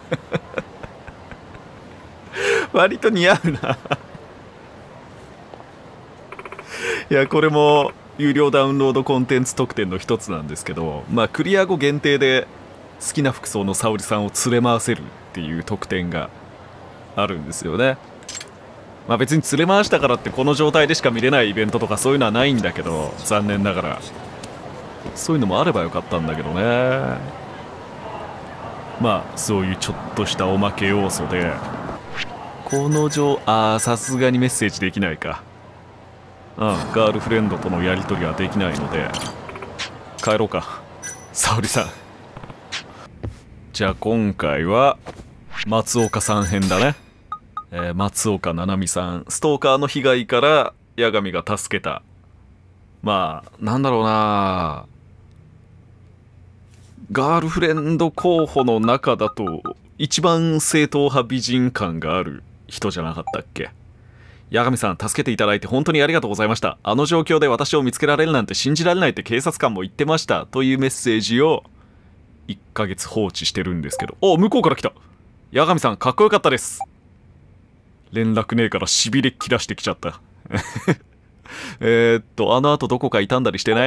割と似合うな。いや、これも有料ダウンロードコンテンツ特典の一つなんですけど、まあクリア後限定で好きな服装の沙織さんを連れ回せるっていう特典があるんですよね。まあ別に連れ回したからってこの状態でしか見れないイベントとかそういうのはないんだけど、残念ながらそういうのもあればよかったんだけどね。まあそういうちょっとしたおまけ要素で、このさすがにメッセージできないか。ガールフレンドとのやり取りはできないので帰ろうか、沙織さん。じゃあ今回は松岡さん編だね。松岡七海さん、ストーカーの被害から八神が助けた。まあなんだろうな、ガールフレンド候補の中だと一番正統派美人感がある人じゃなかったっけ。八神さん、助けていただいて本当にありがとうございました。あの状況で私を見つけられるなんて信じられないって警察官も言ってました、というメッセージを1ヶ月放置してるんですけど、向こうから来た。八神さん、かっこよかったです。連絡ねえからしびれ切らしてきちゃったあの後どこか傷んだりしてない？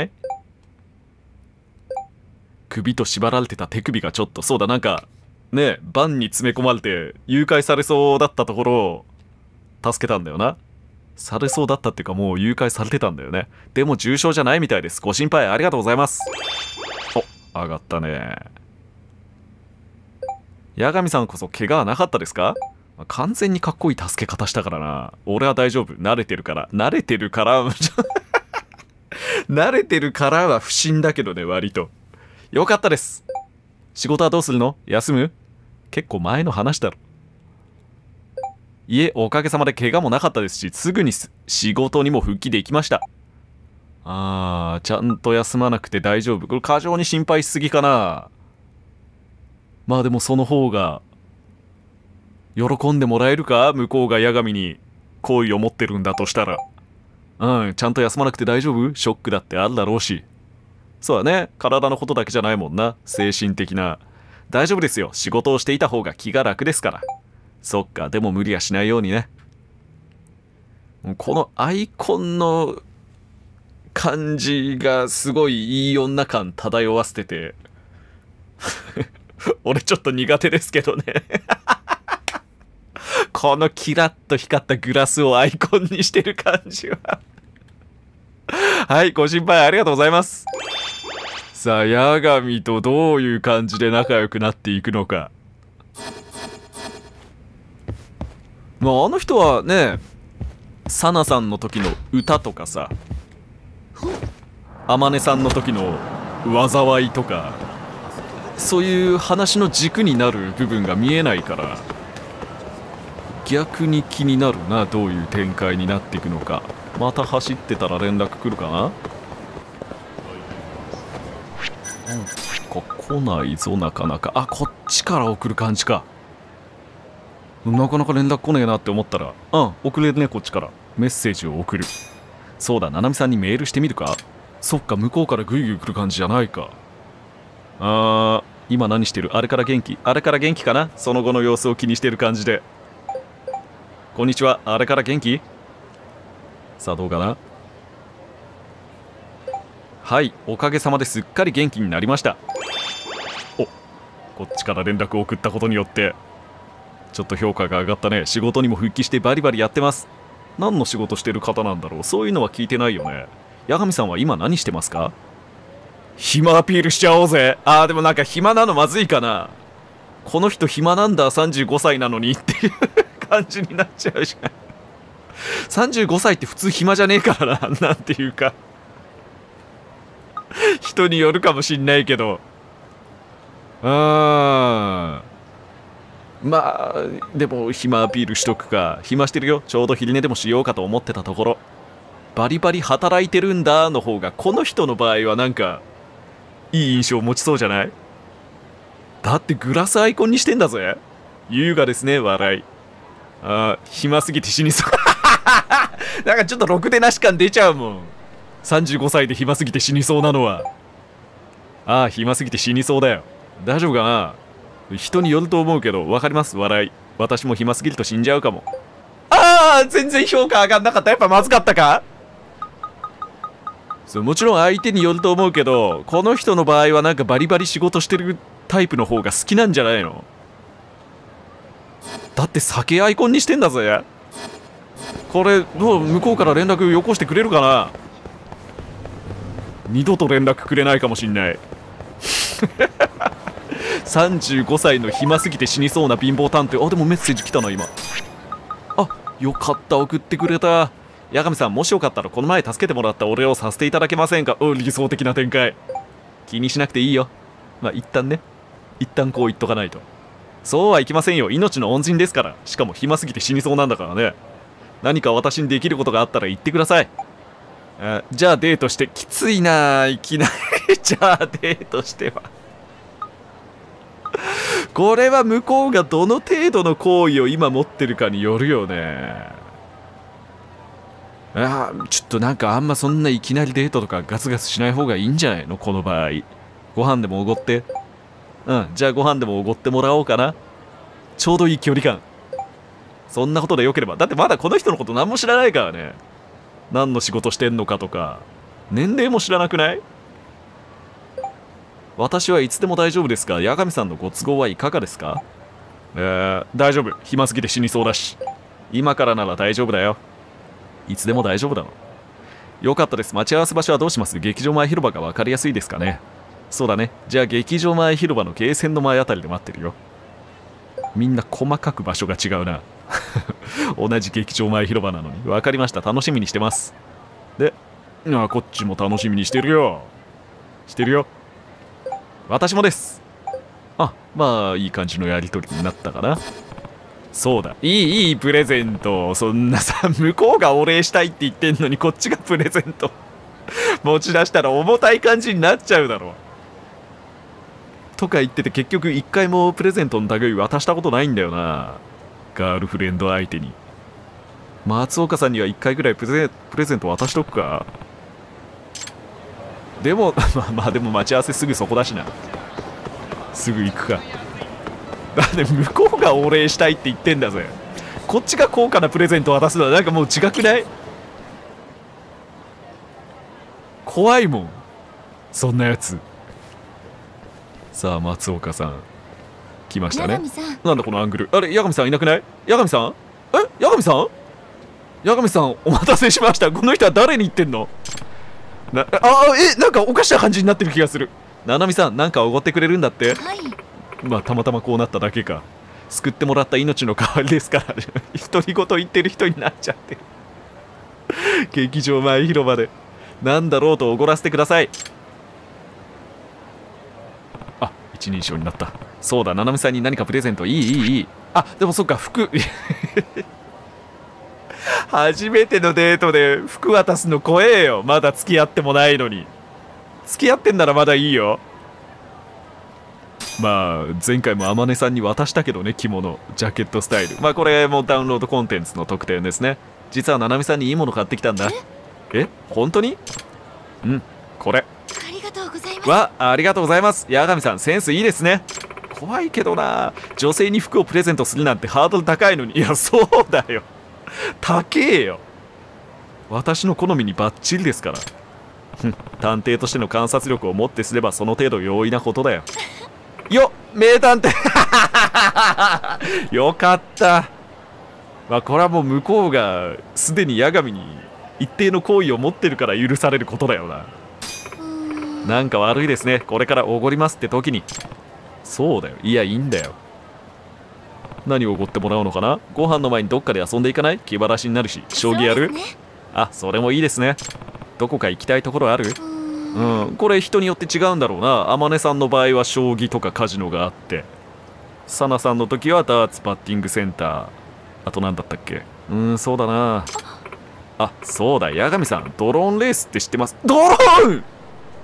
首と縛られてた手首がちょっと、そうだ、なんかね、バンに詰め込まれて誘拐されそうだったところを助けたんだよな。されそうだったっていうか、もう誘拐されてたんだよね。でも重傷じゃないみたいです。ご心配ありがとうございます。上がったね。八神さんこそ怪我はなかったですか？完全にかっこいい助け方したからな。俺は大丈夫、慣れてるから。慣れてるは不審だけどね、割と。よかったです。仕事はどうするの？休む？結構前の話だろ。いえ、おかげさまで怪我もなかったですし、すぐに仕事にも復帰できました。ちゃんと休まなくて大丈夫。これ過剰に心配しすぎかな。まあでもその方が喜んでもらえるか？向こうが八神に好意を持ってるんだとしたら。ちゃんと休まなくて大丈夫？ショックだってあるだろうし。そうだね、体のことだけじゃないもんな、精神的な。大丈夫ですよ、仕事をしていた方が気が楽ですから。そっか、でも無理はしないようにね。このアイコンの感じがすごいいい女感漂わせてて俺ちょっと苦手ですけどねこのキラッと光ったグラスをアイコンにしてる感じははい、ご心配ありがとうございます。さあ、八神とどういう感じで仲良くなっていくのか。まあ、あの人はね、サナさんの時の歌とかさ、天音さんの時の災いとか、そういう話の軸になる部分が見えないから、逆に気になるな、どういう展開になっていくのか。また走ってたら連絡来るかな。来ないぞ、なかなか。こっちから送る感じか。なかなか連絡来ねえなって思ったら、送れるね、こっちからメッセージを送る。そうだ、七海さんにメールしてみるか。そっか、向こうからグイグイ来る感じじゃないか。今何してる？あれから元気かな。その後の様子を気にしてる感じで。こんにちは、あれから元気？さあ、どうかな。はい、おかげさまですっかり元気になりました。こっちから連絡を送ったことによってちょっと評価が上がったね。仕事にも復帰してバリバリやってます。何の仕事してる方なんだろう。そういうのは聞いてないよね。八神さんは今何してますか？暇アピールしちゃおうぜ。でもなんか暇なのまずいかな。この人暇なんだ、35歳なのにっていう感じになっちゃうじゃん。35歳って普通暇じゃねえからな。なんていうか人によるかもしんないけど、まあでも暇アピールしとくか。暇してるよ。ちょうど昼寝でもしようかと思ってたところ、バリバリ働いてるんだの方がこの人の場合はなんかいい印象を持ちそうじゃない？だってグラスアイコンにしてんだぜ。優雅ですね、笑い。暇すぎて死にそうなんかちょっとろくでなし感出ちゃうもん。35歳で暇すぎて死にそうなのは。暇すぎて死にそうだよ。大丈夫かな。 人によると思うけど、わかります、笑い。私も暇すぎると死んじゃうかも。ああ、全然評価上がんなかった。やっぱまずかったか。そう、もちろん相手によると思うけど、この人の場合はなんかバリバリ仕事してるタイプの方が好きなんじゃないの。だって酒アイコンにしてんだぜ。これどう、向こうから連絡よこしてくれるかな。二度と連絡くれないかもしんない。35歳の暇すぎて死にそうな貧乏探偵。あ、でもメッセージ来たな今。あ、よかった、送ってくれた。八神さん、もしよかったらこの前助けてもらったお礼をさせていただけませんか。理想的な展開。気にしなくていいよ。まあ一旦ね、一旦こう言っとかないと。そうはいきませんよ。命の恩人ですから。しかも暇すぎて死にそうなんだからね。何か私にできることがあったら言ってください。じゃあデートして。きついな、いきなり。じゃあデートしては。これは向こうがどの程度の好意を今持ってるかによるよね。ちょっとなんかあんまそんないきなりデートとかガツガツしない方がいいんじゃないの、この場合。ご飯でもおごって。じゃあご飯でもおごってもらおうかな。ちょうどいい距離感。そんなことでよければ。だってまだこの人のこと何も知らないからね。何の仕事してんのかとか年齢も知らなくない？私はいつでも大丈夫ですが、八神さんのご都合はいかがですか？大丈夫。暇すぎて死にそうだし。今からなら大丈夫だよ。いつでも大丈夫だろ。よかったです。待ち合わせ場所はどうします？劇場前広場が分かりやすいですかね。そうだね。じゃあ劇場前広場のゲーセンの前あたりで待ってるよ。みんな細かく場所が違うな。同じ劇場前広場なのに。分かりました。楽しみにしてます。で、こっちも楽しみにしてるよ。してるよ。私もです。まあいい感じのやりとりになったかな。そうだ、いいプレゼント。そんなさ、向こうがお礼したいって言ってんのにこっちがプレゼント持ち出したら重たい感じになっちゃうだろ。とか言ってて結局一回もプレゼントの類渡したことないんだよな、ガールフレンド相手に。松岡さんには一回ぐらいプレゼント渡しとくか。でもまあでも待ち合わせすぐそこだしな。すぐ行くか。だって向こうがお礼したいって言ってんだぜ。こっちが高価なプレゼント渡すのはなんかもう違くない？怖いもん、そんなやつ。さあ松岡さん来ましたね。なんだこのアングル。あれ、八神さんいなくない？八神さん？八神さん？八神さんお待たせしました。この人は誰に言ってんの？なんかおかしな感じになってる気がする。ななみさん、なんかおごってくれるんだって。 はい。 まあたまたまこうなっただけか。救ってもらった命の代わりですから。独り言言ってる人になっちゃってる。劇場前広場でなんだろうとおごらせてください。一人称になった。そうだ、ななみさんに何かプレゼント。いい。でもそっか、服。初めてのデートで服渡すの怖えよ。まだ付き合ってもないのに。付き合ってんならまだいいよ。まあ前回も天音さんに渡したけどね、着物ジャケットスタイル。まあこれもダウンロードコンテンツの特典ですね。実はななみさんにいいもの買ってきたんだ。本当に？これ。 ありがとうございます。 ありがとうございます。八神さんセンスいいですね。怖いけどな、女性に服をプレゼントするなんてハードル高いのに。いやそうだよ、高えよ。私の好みにバッチリですから。探偵としての観察力をもってすればその程度容易なことだよ。名探偵。よかった。まあこれはもう向こうがすでに八神に一定の好意を持ってるから許されることだよな。なんか悪いですね、これからおごりますって時に。そうだよ、いやいいんだよ。何をおごってもらうのかな。ご飯の前にどっかで遊んでいかない？気晴らしになるし。将棋やる？それもいいですね。どこか行きたいところある？これ人によって違うんだろうな。天音さんの場合は将棋とかカジノがあって、サナさんの時はダーツバッティングセンター、あと何だったっけ。そうだな。そうだ、八神さんドローンレースって知ってます？ドローン！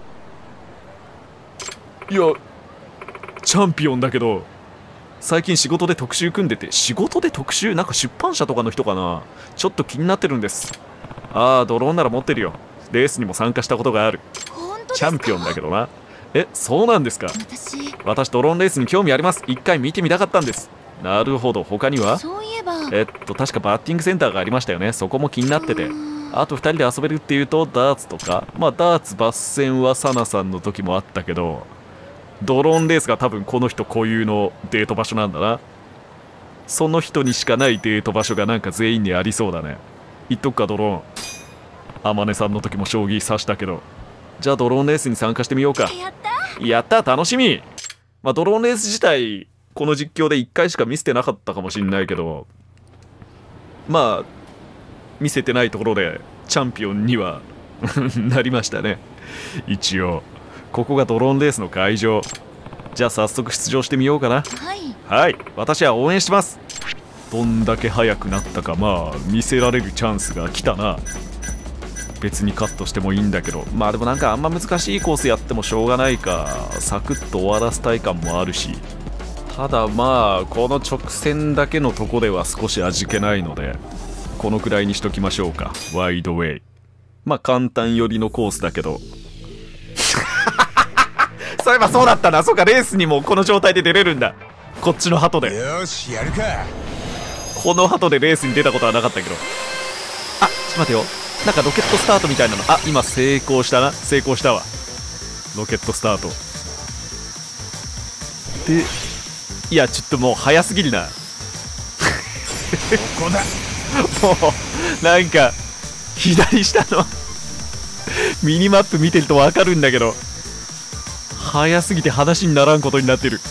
いやチャンピオンだけど最近仕事で特集組んでて。仕事で特集？なんか出版社とかの人かな。ちょっと気になってるんです。ドローンなら持ってるよ。レースにも参加したことがある。チャンピオンだけどな。 え、そうなんですか。私ドローンレースに興味あります。一回見てみたかったんです。なるほど。他にはそういえば確かバッティングセンターがありましたよね。そこも気になってて。あと2人で遊べるっていうとダーツとか、まあダーツ抜戦はサナさんの時もあったけど、ドローンレースが多分この人固有のデート場所なんだな。その人にしかないデート場所がなんか全員にありそうだね。言っとくかドローン。天音さんの時も将棋指したけど、じゃあドローンレースに参加してみようか。やった楽しみ。まあドローンレース自体この実況で1回しか見せてなかったかもしんないけど、まあ見せてないところでチャンピオンにはなりましたね。一応ここがドローンレースの会場。じゃあ早速出場してみようかな。はい、私は応援してます。どんだけ速くなったかまあ見せられるチャンスが来たな。別にカットしてもいいんだけど、まあでもなんかあんま難しいコースやってもしょうがないか、サクッと終わらせたい感もあるし、ただまあこの直線だけのとこでは少し味気ないのでこのくらいにしときましょうか。ワイドウェイ、まあ簡単寄りのコースだけどそういえばそうだったな。そうか、レースにもこの状態で出れるんだ。こっちの鳩で。 よしやるか。 この鳩でレースに出たことはなかったけど、あ、ちょっと待てよ、なんかロケットスタートみたいなの、あ、今成功したな。成功したわ、ロケットスタートで。いやちょっともう早すぎるなここだ。 もうなんか左下のミニマップ見てると分かるんだけど、早すぎて話にならんことになってる。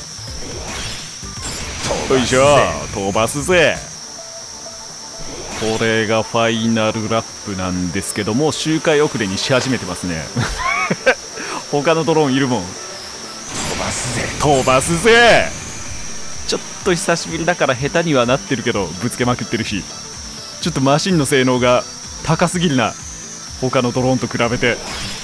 よいしょ、飛ばすぜ。これがファイナルラップなんですけども、周回遅れにし始めてますね他のドローンいるもん。 飛ばすぜ。 飛ばすぜ。ちょっと久しぶりだから下手にはなってるけどぶつけまくってるし、ちょっとマシンの性能が高すぎるな、他のドローンと比べて。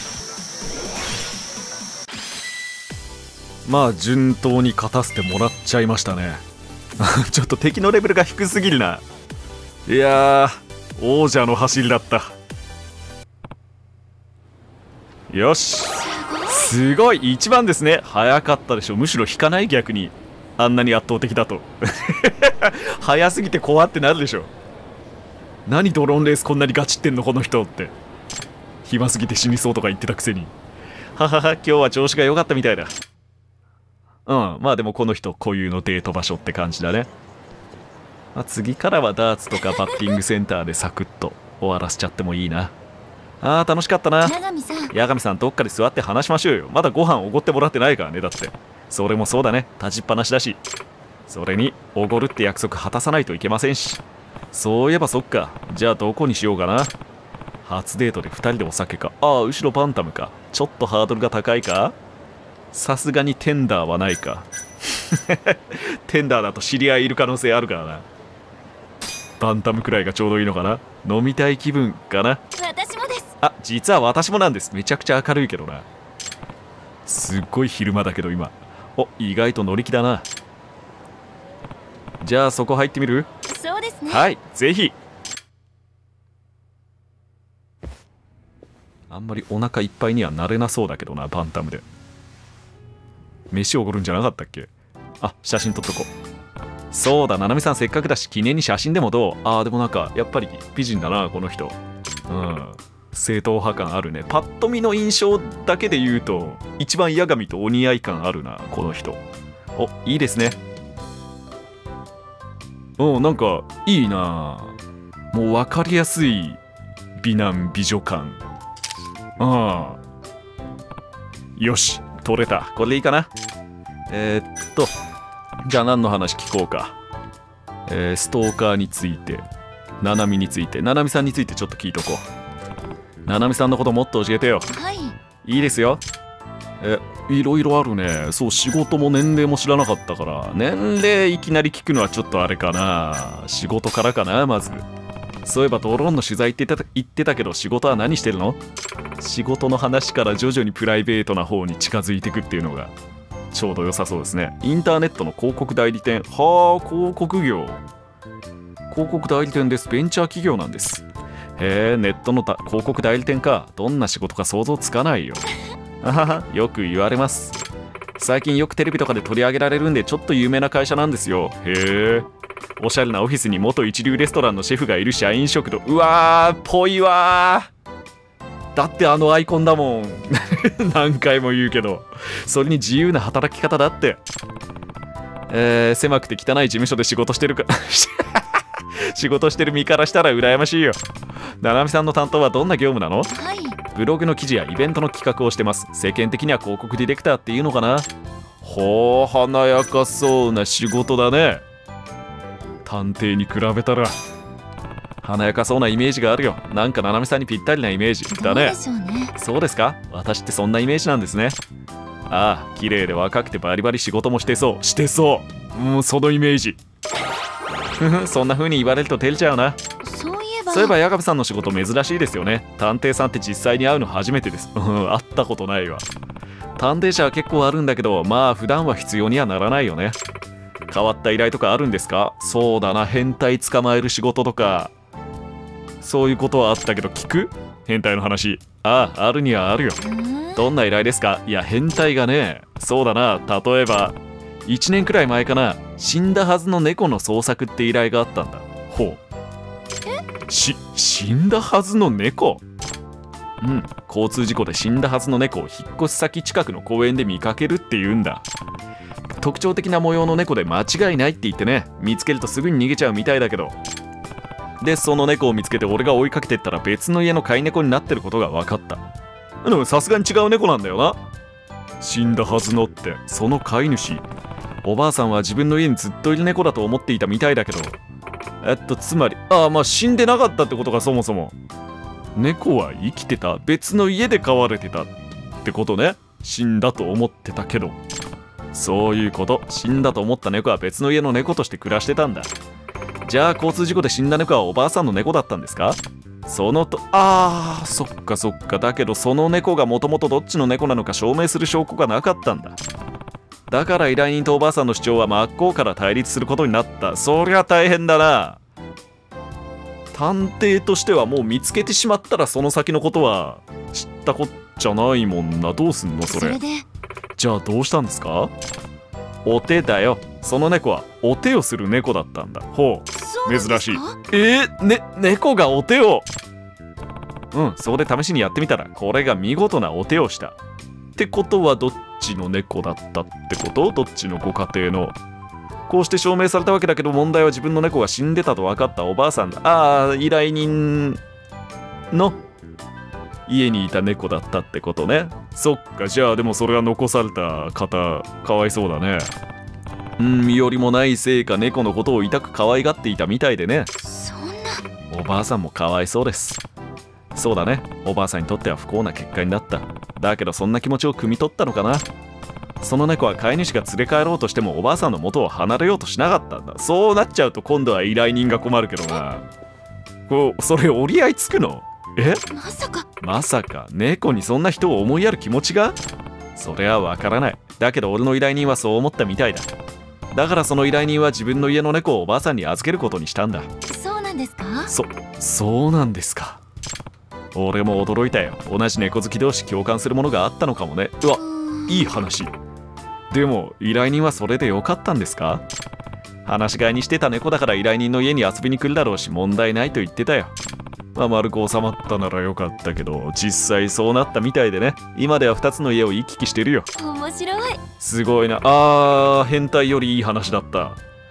まあ順当に勝たせてもらっちゃいましたねちょっと敵のレベルが低すぎるな。いやー王者の走りだった。よし、すごい1番ですね。早かったでしょ。むしろ引かない、逆にあんなに圧倒的だと早すぎて怖ってなるでしょ。何ドローンレースこんなにガチってんのこの人って。暇すぎて死にそうとか言ってたくせに。ははは、今日は調子が良かったみたいだ。うん、まあでもこの人固有のデート場所って感じだね。まあ、次からはダーツとかバッティングセンターでサクッと終わらせちゃってもいいな。あー楽しかったな。八神さんどっかで座って話しましょうよ。まだご飯おごってもらってないからね。だってそれもそうだね、立ちっぱなしだし。それにおごるって約束果たさないといけませんし。そういえばそっか、じゃあどこにしようかな。初デートで2人でお酒か。ああ後ろバンタムか。ちょっとハードルが高いか。さすがにテンダーはないかテンダーだと知り合いいる可能性あるからな。バンタムくらいがちょうどいいのかな。飲みたい気分かな。 私もです。 あ、実は私もなんです。めちゃくちゃ明るいけどな。すっごい昼間だけど今。お、意外と乗り気だな。じゃあそこ入ってみる？ そうですね。 はい、ぜひ。あんまりお腹いっぱいにはなれなそうだけどな、バンタムで。飯おごるんじゃなかったっけ。あ、写真撮っとこう。そうだ、ななみさんせっかくだし記念に写真でもどう？あーでもなんかやっぱり美人だなこの人。うん、正統派感あるね。パッと見の印象だけで言うと一番八神とお似合い感あるなこの人。お、いいですね。うん、なんかいいな。もう分かりやすい美男美女感。うん、よし取れた。これでいいかな。じゃあ何の話聞こうか。ストーカーについて、ナナミについて、ナナミさんについてちょっと聞いとこう。ナナミさんのこともっと教えてよ。 はい。 いいですよ。いろいろあるね。そう、仕事も年齢も知らなかったから、年齢いきなり聞くのはちょっとあれかな。仕事からかな、まず。そういえばドローンの取材って言ってたけど、仕事は何してるの？仕事の話から徐々にプライベートな方に近づいていくっていうのがちょうど良さそうですね。インターネットの広告代理店。はあ、広告業。広告代理店です。ベンチャー企業なんです。へえ、ネットの広告代理店か。どんな仕事か想像つかないよ。 あはは、よく言われます。最近よくテレビとかで取り上げられるんでちょっと有名な会社なんですよ。へえ。おしゃれなオフィスに元一流レストランのシェフがいる社員食堂。うわー、ぽいわー。だってあのアイコンだもん。何回も言うけど。それに自由な働き方だって。狭くて汚い事務所で仕事してるか仕事してる身からしたら羨ましいよ。ななみさんの担当はどんな業務なの？ はい。 ブログの記事やイベントの企画をしてます。世間的には広告ディレクターっていうのかな。ほう、華やかそうな仕事だね。探偵に比べたら華やかそうなイメージがあるよ。なんかななみさんにぴったりなイメージだね。 どうでしょうね。 そうですか？私ってそんなイメージなんですね。ああ、綺麗で若くてバリバリ仕事もしてそう。してそう。そのイメージ。そんな風に言われると照れちゃうな。 そういえば。 そういえば矢上さんの仕事珍しいですよね。探偵さんって実際に会うの初めてです。会ったことないわ。探偵社は結構あるんだけど、まあ普段は必要にはならないよね。変わった依頼とかあるんですか？そうだな、変態捕まえる仕事とか。そういうことはあったけど、聞く？変態の話。ああ、あるにはあるよ。どんな依頼ですか？いや、変態がね、そうだな、例えば1年くらい前かな、死んだはずの猫の捜索って依頼があったんだ。ほう。死んだはずの猫？うん、交通事故で死んだはずの猫を引っ越し先近くの公園で見かけるっていうんだ。特徴的な模様の猫で間違いないって言ってね、見つけるとすぐに逃げちゃうみたいだけど。で、その猫を見つけて俺が追いかけてったら別の家の飼い猫になってることが分かった。でもさすがに違う猫なんだよな。死んだはずのって、その飼い主。おばあさんは自分の家にずっといる猫だと思っていたみたいだけど。つまり、まあ死んでなかったってことか、そもそも。猫は生きてた、別の家で飼われてたってことね。死んだと思ってたけど。そういうこと。死んだと思った猫は別の家の猫として暮らしてたんだ。じゃあ交通事故で死んだ猫はおばあさんの猫だったんですか？そのと、そっかそっか。だけどその猫がもともとどっちの猫なのか証明する証拠がなかったんだ。だから依頼人とおばあさんの主張は真っ向から対立することになった。そりゃ大変だな。探偵としてはもう見つけてしまったらその先のことは知ったこっちゃないもんな。どうすんのそれ。 それで。 じゃあどうしたんですか？お手だよ。その猫はお手をする猫だったんだ。ほう、珍しい。猫がお手を。それで試しにやってみたらこれが見事なお手をした。ってことはどっちの猫だったってこと？どっちのご家庭の。こうして証明されたわけだけど、問題は自分の猫が死んでたと分かったおばあさんだ。依頼人の家にいた猫だったってことね。そっか。じゃあでもそれは残された方かわいそうだね。身寄りもないせいか猫のことを痛く可愛がっていたみたいでね。 そんな。 おばあさんもかわいそうです。そうだね、おばあさんにとっては不幸な結果になった。だけどそんな気持ちを汲み取ったのかな。その猫は飼い主が連れ帰ろうとしてもおばあさんの元を離れようとしなかったんだ。そうなっちゃうと今度は依頼人が困るけどな。それ折り合いつくの？まさか猫にそんな人を思いやる気持ちが？それはわからない。だけど俺の依頼人はそう思ったみたいだ。だからその依頼人は自分の家の猫をおばあさんに預けることにしたんだ。 そうなんですか？ そうなんですか。俺も驚いたよ。同じ猫好き同士共感するものがあったのかもね。うわ、いい話。でも依頼人はそれでよかったんですか？話し飼いにしてた猫だから依頼人の家に遊びに来るだろうし問題ないと言ってたよ。まあ丸く収まったならよかったけど、実際そうなったみたいでね。今では2つの家を行き来してるよ。 面白い。 すごいな。変態よりいい話だった。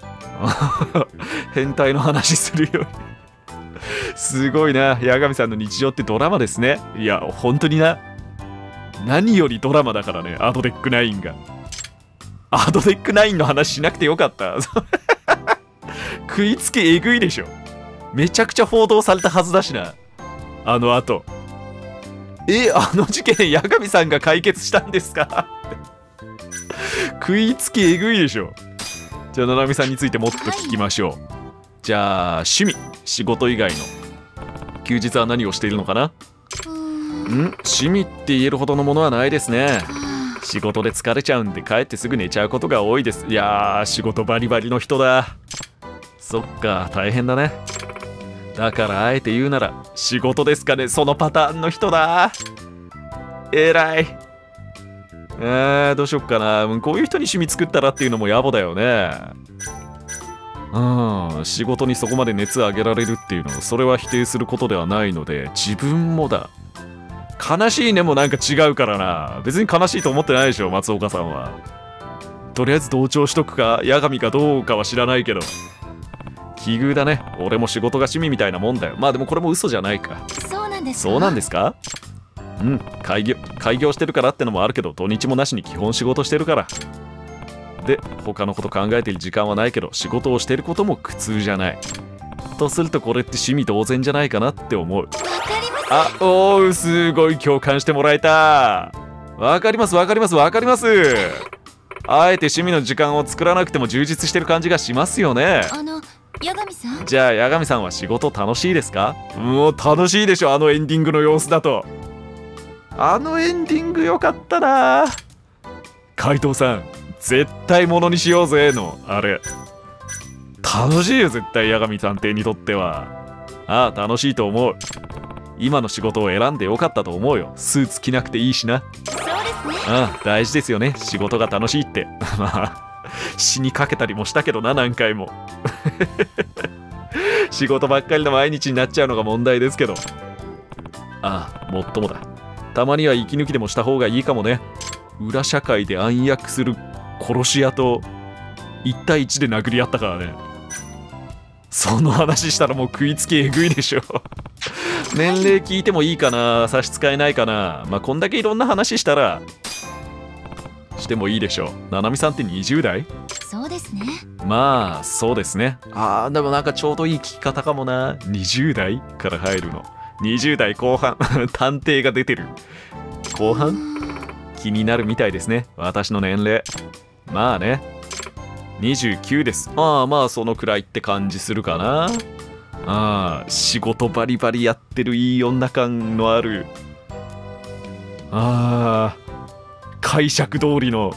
変態の話するよりすごいな。八神さんの日常ってドラマですね。いや本当にな。何よりドラマだからね。アドデック9が。アドデック9の話しなくてよかった。食いつけえぐいでしょ。めちゃくちゃ報道されたはずだしな。あの後。あの事件八神さんが解決したんですか？食いつけえぐいでしょ。じゃあななみさんについてもっと聞きましょう。じゃあ趣味、仕事以外の休日は何をしているのかな？趣味って言えるほどのものはないですね。仕事で疲れちゃうんで帰ってすぐ寝ちゃうことが多いです。いやー、仕事バリバリの人だ。そっか、大変だね。だからあえて言うなら仕事ですかね。そのパターンの人だ。えらい。 どうしよっかな。こういう人に趣味作ったらっていうのも野暮だよね。仕事にそこまで熱上げられるっていうの、それは否定することではないので、自分もだ。悲しいねもなんか違うからな。別に悲しいと思ってないでしょ、松岡さんは。とりあえず同調しとくか、八神かどうかは知らないけど。奇遇だね。俺も仕事が趣味みたいなもんだよ。まあでもこれも嘘じゃないか。 そうなんですか。 そうなんですか？うん、開業してるからってのもあるけど、土日もなしに基本仕事してるから。で、他のこと考えてる時間はないけど、仕事をしてることも苦痛じゃない。とするとこれって趣味同然じゃないかなって思う。 わかります。 あ、おー、すごい共感してもらえた。わかりますわかりますわかります。あえて趣味の時間を作らなくても充実してる感じがしますよね。 八神さん。 じゃあ八神さんは仕事楽しいですか？もう楽しいでしょ、あのエンディングの様子だと。あのエンディングよかったな。海藤さん絶対ものにしようぜのあれ楽しいよ絶対。八神探偵にとっては楽しいと思う。今の仕事を選んでよかったと思うよ。スーツ着なくていいしな。 そうですね。 大事ですよね、仕事が楽しいってまあ死にかけたりもしたけどな、何回も仕事ばっかりの毎日になっちゃうのが問題ですけど。もっともだ。たまには息抜きでもした方がいいかもね。裏社会で暗躍する殺し屋と1対1で殴り合ったからね。その話したらもう食いつきえぐいでしょ年齢聞いてもいいかな、差し支えないかな。まあこんだけいろんな話したらしてもいいでしょう。ななみさんって20代？ そうですね。 まあそうですね。でもなんかちょうどいい聞き方かもな。20代から入るの。20代後半探偵が出てる後半気になるみたいですね、私の年齢。まあね、29です。まあそのくらいって感じするかな。仕事バリバリやってるいい女感のある解釈通りの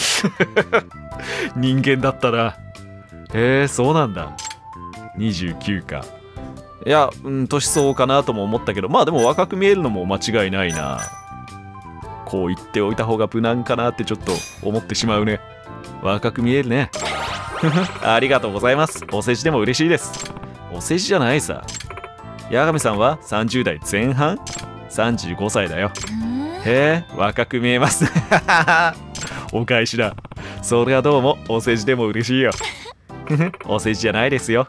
人間だったな。そうなんだ。29か。いや、年相応かなとも思ったけど、まあでも若く見えるのも間違いないな。こう言っておいた方が無難かなってちょっと思ってしまうね。若く見えるねありがとうございます。お世辞でも嬉しいです。お世辞じゃないさ。八神さんは30代前半 ?35 歳だよ。へえ、若く見えますお返しだ。それはどうもお世辞でも嬉しいよお世辞じゃないですよ。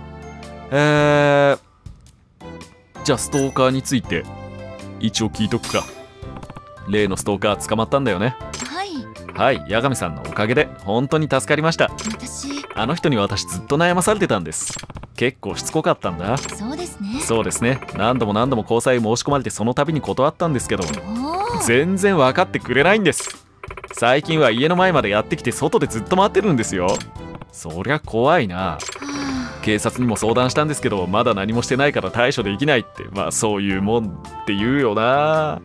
じゃあストーカーについて一応聞いとくか。例のストーカー捕まったんだよね。はい、八神さんのおかげで本当に助かりました。あの人に私ずっと悩まされてたんです。結構しつこかったんだ。 そうですね。 そうですね。何度も交際申し込まれてその度に断ったんですけど、全然分かってくれないんです。最近は家の前までやってきて外でずっと待ってるんですよ。そりゃ怖いな。警察にも相談したんですけど、まだ何もしてないから対処できないって。まあそういうもんって言うよな。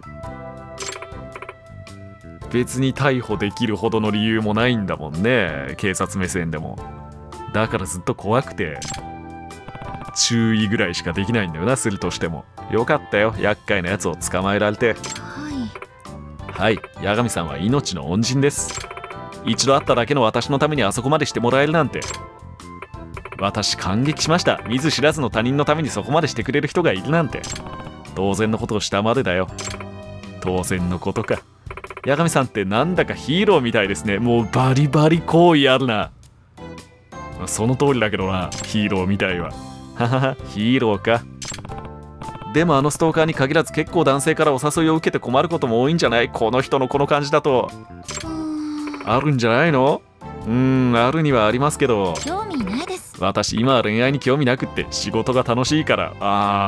別に逮捕できるほどの理由もないんだもんね、警察目線でも。だからずっと怖くて注意ぐらいしかできないんだよな、するとしても。よかったよ、厄介なやつを捕まえられて。はい、八神さんは命の恩人です。一度会っただけの私のためにあそこまでしてもらえるなんて。私感激しました。見ず知らずの他人のためにそこまでしてくれる人がいるなんて。当然のことをしたまでだよ。当然のことか。八神さんってなんだかヒーローみたいですね。もうバリバリ好意あるな。その通りだけどな、ヒーローみたいは。ははは、ヒーローか。でもあのストーカーに限らず結構男性からお誘いを受けて困ることも多いんじゃない？この人のこの感じだと。あるんじゃないの？あるにはありますけど。 興味ないです。 私今は恋愛に興味なくって仕事が楽しいから。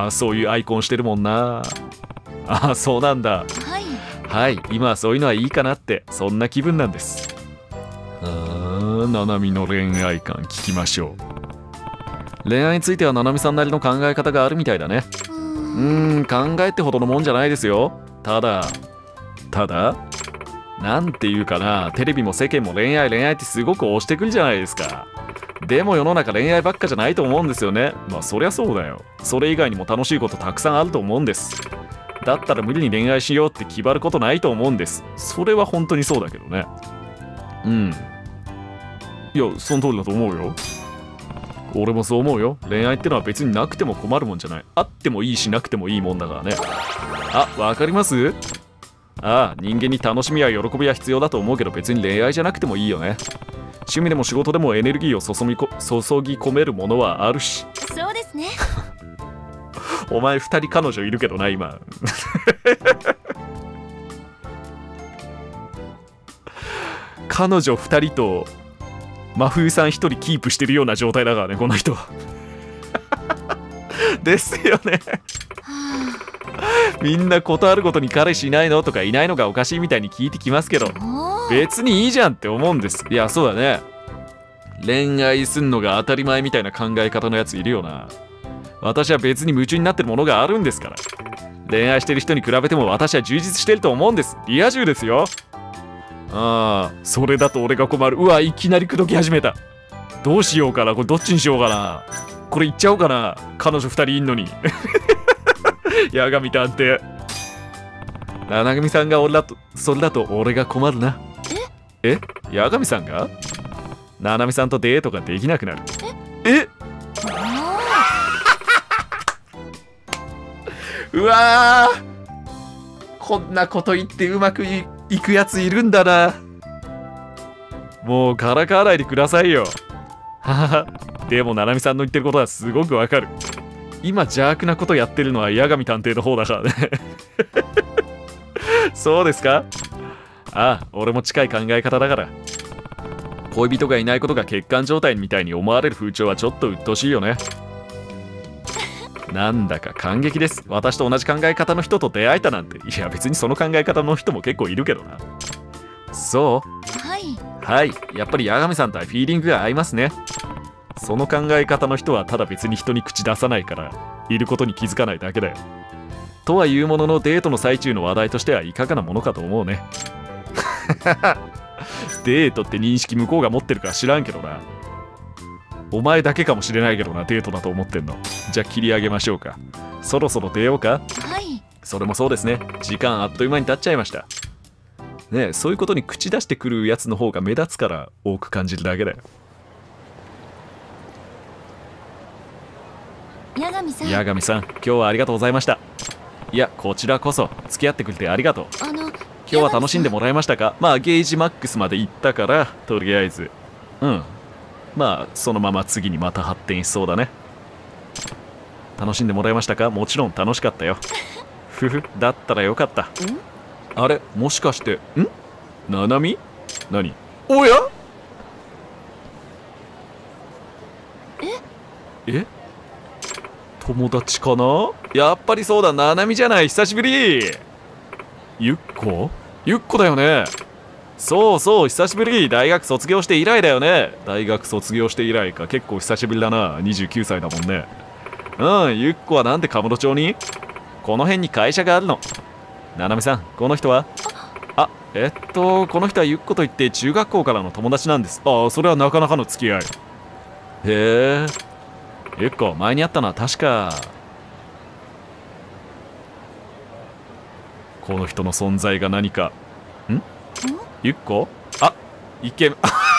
そういうアイコンしてるもんな。そうなんだ。はい、今はそういうのはいいかなって、そんな気分なんです。ななみの恋愛観聞きましょう。恋愛についてはななみさんなりの考え方があるみたいだね。考えってほどのもんじゃないですよ。ただなんていうかな、テレビも世間も恋愛ってすごく推してくるじゃないですか。でも世の中恋愛ばっかじゃないと思うんですよね。まあそりゃそうだよ。それ以外にも楽しいことたくさんあると思うんです。 だったら無理に恋愛しようって決まることないと思うんです。それは本当にそうだけどね。うん。いや、その通りだと思うよ。俺もそう思うよ。恋愛ってのは別になくても困るもんじゃない。あってもいいしなくてもいいもんだからね。あ、わかります？ああ、人間に楽しみや喜びは必要だと思うけど別に恋愛じゃなくてもいいよね。趣味でも仕事でもエネルギーを注ぎ込めるものはあるし。 そうですね。 お前2人彼女いるけどな今。彼女2人と真冬さん1人キープしてるような状態だからねこの人。ですよね。みんなことあるごとに彼氏いないのとかいないのがおかしいみたいに聞いてきますけど、別にいいじゃんって思うんです。いやそうだね。恋愛すんのが当たり前みたいな考え方のやついるよな。私は別に夢中になってるものがあるんですから。恋愛してる人に比べても私は充実してると思うんです。リア充ですよ。ああ、それだと俺が困る。うわ、いきなり口説き始めた。どうしようかな。これどっちにしようかな。これ言っちゃおうかな。彼女2人いんのに。八神探偵。七神さんが俺だと、それだと俺が困るな。え？八神さんが七海さんとデートができなくなる。え？うわー、こんなこと言ってうまくいくやついるんだな。もうからかわないでくださいよ。ははは。でも七海さんの言ってることはすごくわかる。今邪悪なことやってるのは八神探偵の方だからね。そうですか？ああ、俺も近い考え方だから。恋人がいないことが欠陥状態みたいに思われる風潮はちょっと鬱陶しいよね。なんだか感激です。私と同じ考え方の人と出会えたなんて。いや別にその考え方の人も結構いるけどな。そう？ はいはい、やっぱり八神さんとはフィーリングが合いますね。その考え方の人はただ別に人に口出さないからいることに気づかないだけだよ。とはいうもののデートの最中の話題としてはいかがなものかと思うね。デートって認識向こうが持ってるか知らんけどな。お前だけかもしれないけどな、デートだと思ってんの。じゃあ切り上げましょうか。そろそろ出ようか。 はい。 それもそうですね。時間あっという間に経っちゃいました。ねえ、そういうことに口出してくるやつの方が目立つから多く感じるだけだよ。 八神さん。 八神さん、今日はありがとうございました。いや、こちらこそ付き合ってくれてありがとう。今日は楽しんでもらえましたか？まあゲージマックスまで行ったからとりあえずまあそのまま次にまた発展しそうだね。楽しんでもらえましたか？もちろん楽しかったよ。ふふ、だったらよかった。あれ、もしかしてななみ？何？おや？え？友達かな？やっぱりそうだ、ななみじゃない。久しぶり。ゆっこ？ゆっこだよね。そうそう、久しぶり。大学卒業して以来だよね。大学卒業して以来か。結構久しぶりだな。29歳だもんね。ゆっこはなんでカムロ町に？この辺に会社があるの。ななみさん、この人は？この人はゆっこといって中学校からの友達なんです。ああ、それはなかなかの付き合い。へえ。ゆっこ、前に会ったのは確か。この人の存在が何か。ゆっこ？イケメン。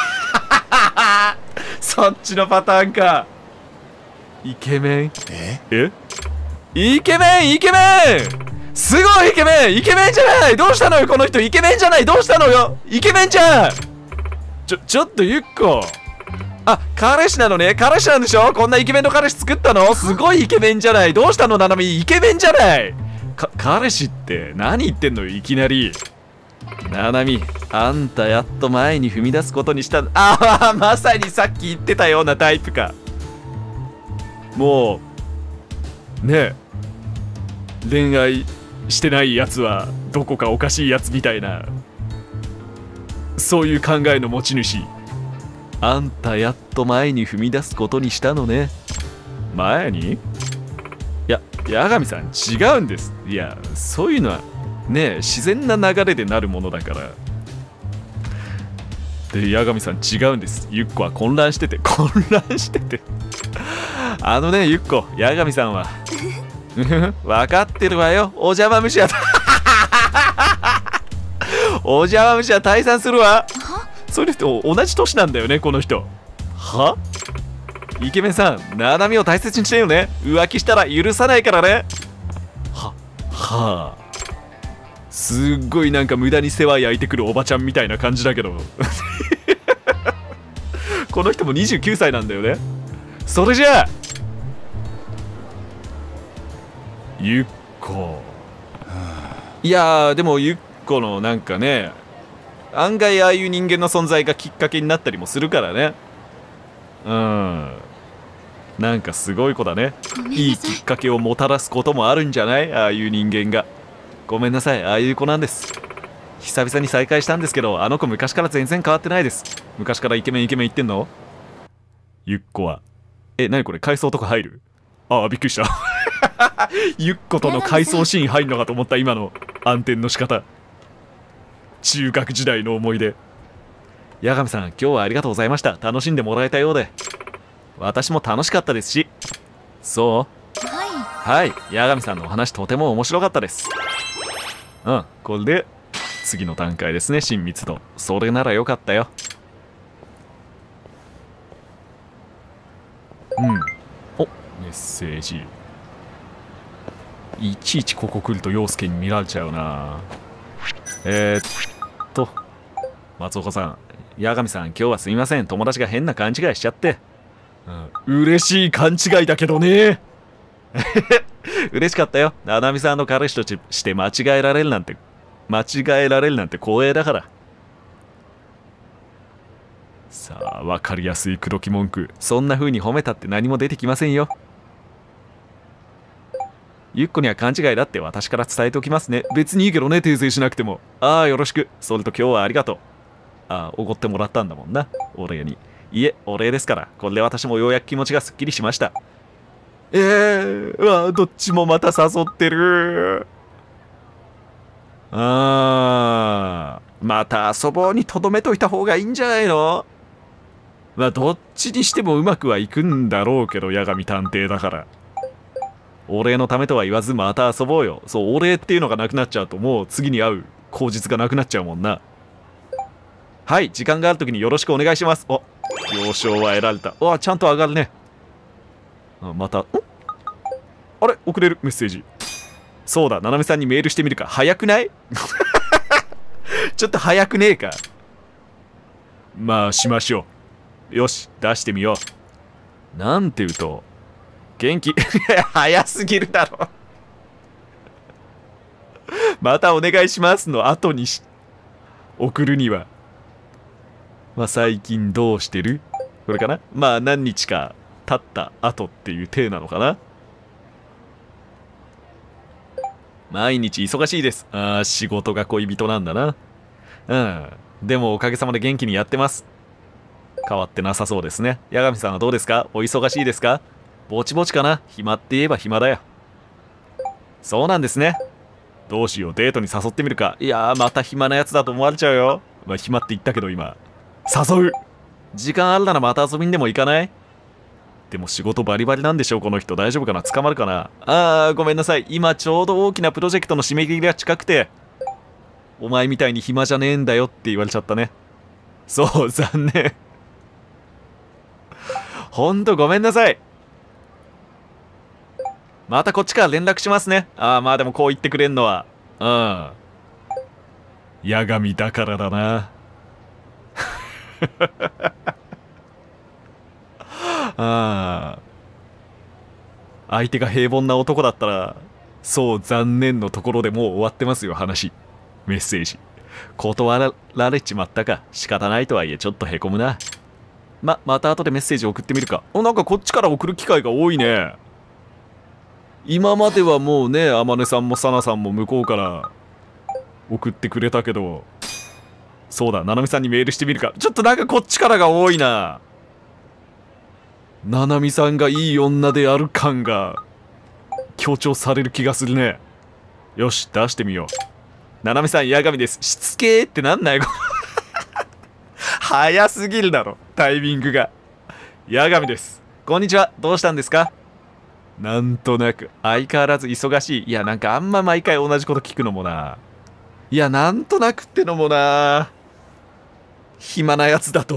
そっちのパターンか。イケメン？イケメン！イケメン！すごいイケメン！イケメンじゃない！どうしたのよこの人！イケメンじゃない！どうしたのよ！イケメンじゃん！ちょっとゆっこ。彼氏なのね。彼氏なんでしょ？こんなイケメンの彼氏作ったの？すごいイケメンじゃない！どうしたのななみ？イケメンじゃない！彼氏って何言ってんのよいきなり。ななみ、あんたやっと前に踏み出すことにした。まさにさっき言ってたようなタイプか。もうねえ、恋愛してないやつはどこかおかしいやつみたいな、そういう考えの持ち主。あんたやっと前に踏み出すことにしたのね。前に？いや、八神さん違うんです。いや、そういうのはねえ、自然な流れでなるものだから。で、八神さん違うんです。ゆっこは混乱しててゆっこ、八神さんは分かってるわよ。お邪魔虫はお邪魔虫は退散するわ。それと同じ年なんだよね、この人。はイケメンさん、ななみを大切にしてよね。浮気したら許さないからね。はあ、すっごいなんか無駄に世話焼いてくるおばちゃんみたいな感じだけどこの人も29歳なんだよね。それじゃあゆっこ、いやーでもゆっこのなんかね、案外ああいう人間の存在がきっかけになったりもするからね。なんかすごい子だね。いいきっかけをもたらすこともあるんじゃない、ああいう人間が。ごめんなさい、ああいう子なんです。久々に再会したんですけど、あの子昔から全然変わってないです。昔からイケメンイケメン言ってんの？ゆっこは。何これ、回想とか入る？ああ、びっくりしたゆっことの回想シーン入るのかと思った。今の暗転の仕方。中学時代の思い出。八神さん、今日はありがとうございました。楽しんでもらえたようで。私も楽しかったですし。そう？はい、八神さんのお話とても面白かったです。これで次の段階ですね、親密度。それならよかったよ。お、メッセージ。いちいちここ来ると陽介に見られちゃうな。松岡さん、八神さん、今日はすみません。友達が変な勘違いしちゃって。嬉しい勘違いだけどね嬉しかったよ。ななみさんの彼氏として間違えられるなんて光栄だから。さあ、分かりやすい口説き文句。そんな風に褒めたって何も出てきませんよ。ゆっこには勘違いだって私から伝えておきますね。別にいいけどね、訂正しなくても。よろしく。それと今日はありがとう。おごってもらったんだもんな、お礼に。いえ、お礼ですから。これで私もようやく気持ちがすっきりしました。どっちもまた誘ってる。また遊ぼうにとどめといた方がいいんじゃないの？どっちにしてもうまくはいくんだろうけど、八神探偵だから。お礼のためとは言わず、また遊ぼうよ。そう、お礼っていうのがなくなっちゃうと、もう次に会う口実がなくなっちゃうもんな。はい、時間があるときによろしくお願いします。了承は得られた。ちゃんと上がるね。また、あれ遅れるメッセージ。そうだ、ななみさんにメールしてみるか。早くないちょっと早くねえか。まあ、しましょう。よし、出してみよう。なんて言うと、元気早すぎるだろまたお願いしますの後に送るには。最近どうしてる？これかな？何日か経った後っていう体なのかな？毎日忙しいです。仕事が恋人なんだな。でもおかげさまで元気にやってます。変わってなさそうですね。八神さんはどうですか？お忙しいですか？ぼちぼちかな。暇って言えば暇だよ。そうなんですね。どうしよう、デートに誘ってみるか。いやー、また暇なやつだと思われちゃうよ。暇って言ったけど今誘う。時間あるならまた遊びにでも行かない？でも仕事バリバリなんでしょう、この人。大丈夫かな？捕まるかな？ごめんなさい。今ちょうど大きなプロジェクトの締め切りが近くて、お前みたいに暇じゃねえんだよって言われちゃったね。そう、残念。ほんとごめんなさい。またこっちから連絡しますね。でもこう言ってくれんのは、八神だからだな。相手が平凡な男だったら、そう残念のところでもう終わってますよ、話。メッセージ。断られちまったか。仕方ないとはいえちょっとへこむな。また後でメッセージ送ってみるか。なんかこっちから送る機会が多いね。今まではもうね、天音さんもサナさんも向こうから送ってくれたけど、そうだ、ななみさんにメールしてみるか。ちょっとなんかこっちからが多いな。ななみさんがいい女である感が強調される気がするね。よし、出してみよう。ななみさん、八神です。しつけーってなんない早すぎるだろ、タイミングが。八神です。こんにちは。どうしたんですか？ なんとなく相変わらず忙しい。いやなんかあんま毎回同じこと聞くのもな。いやなんとなくってのもな、暇なやつだと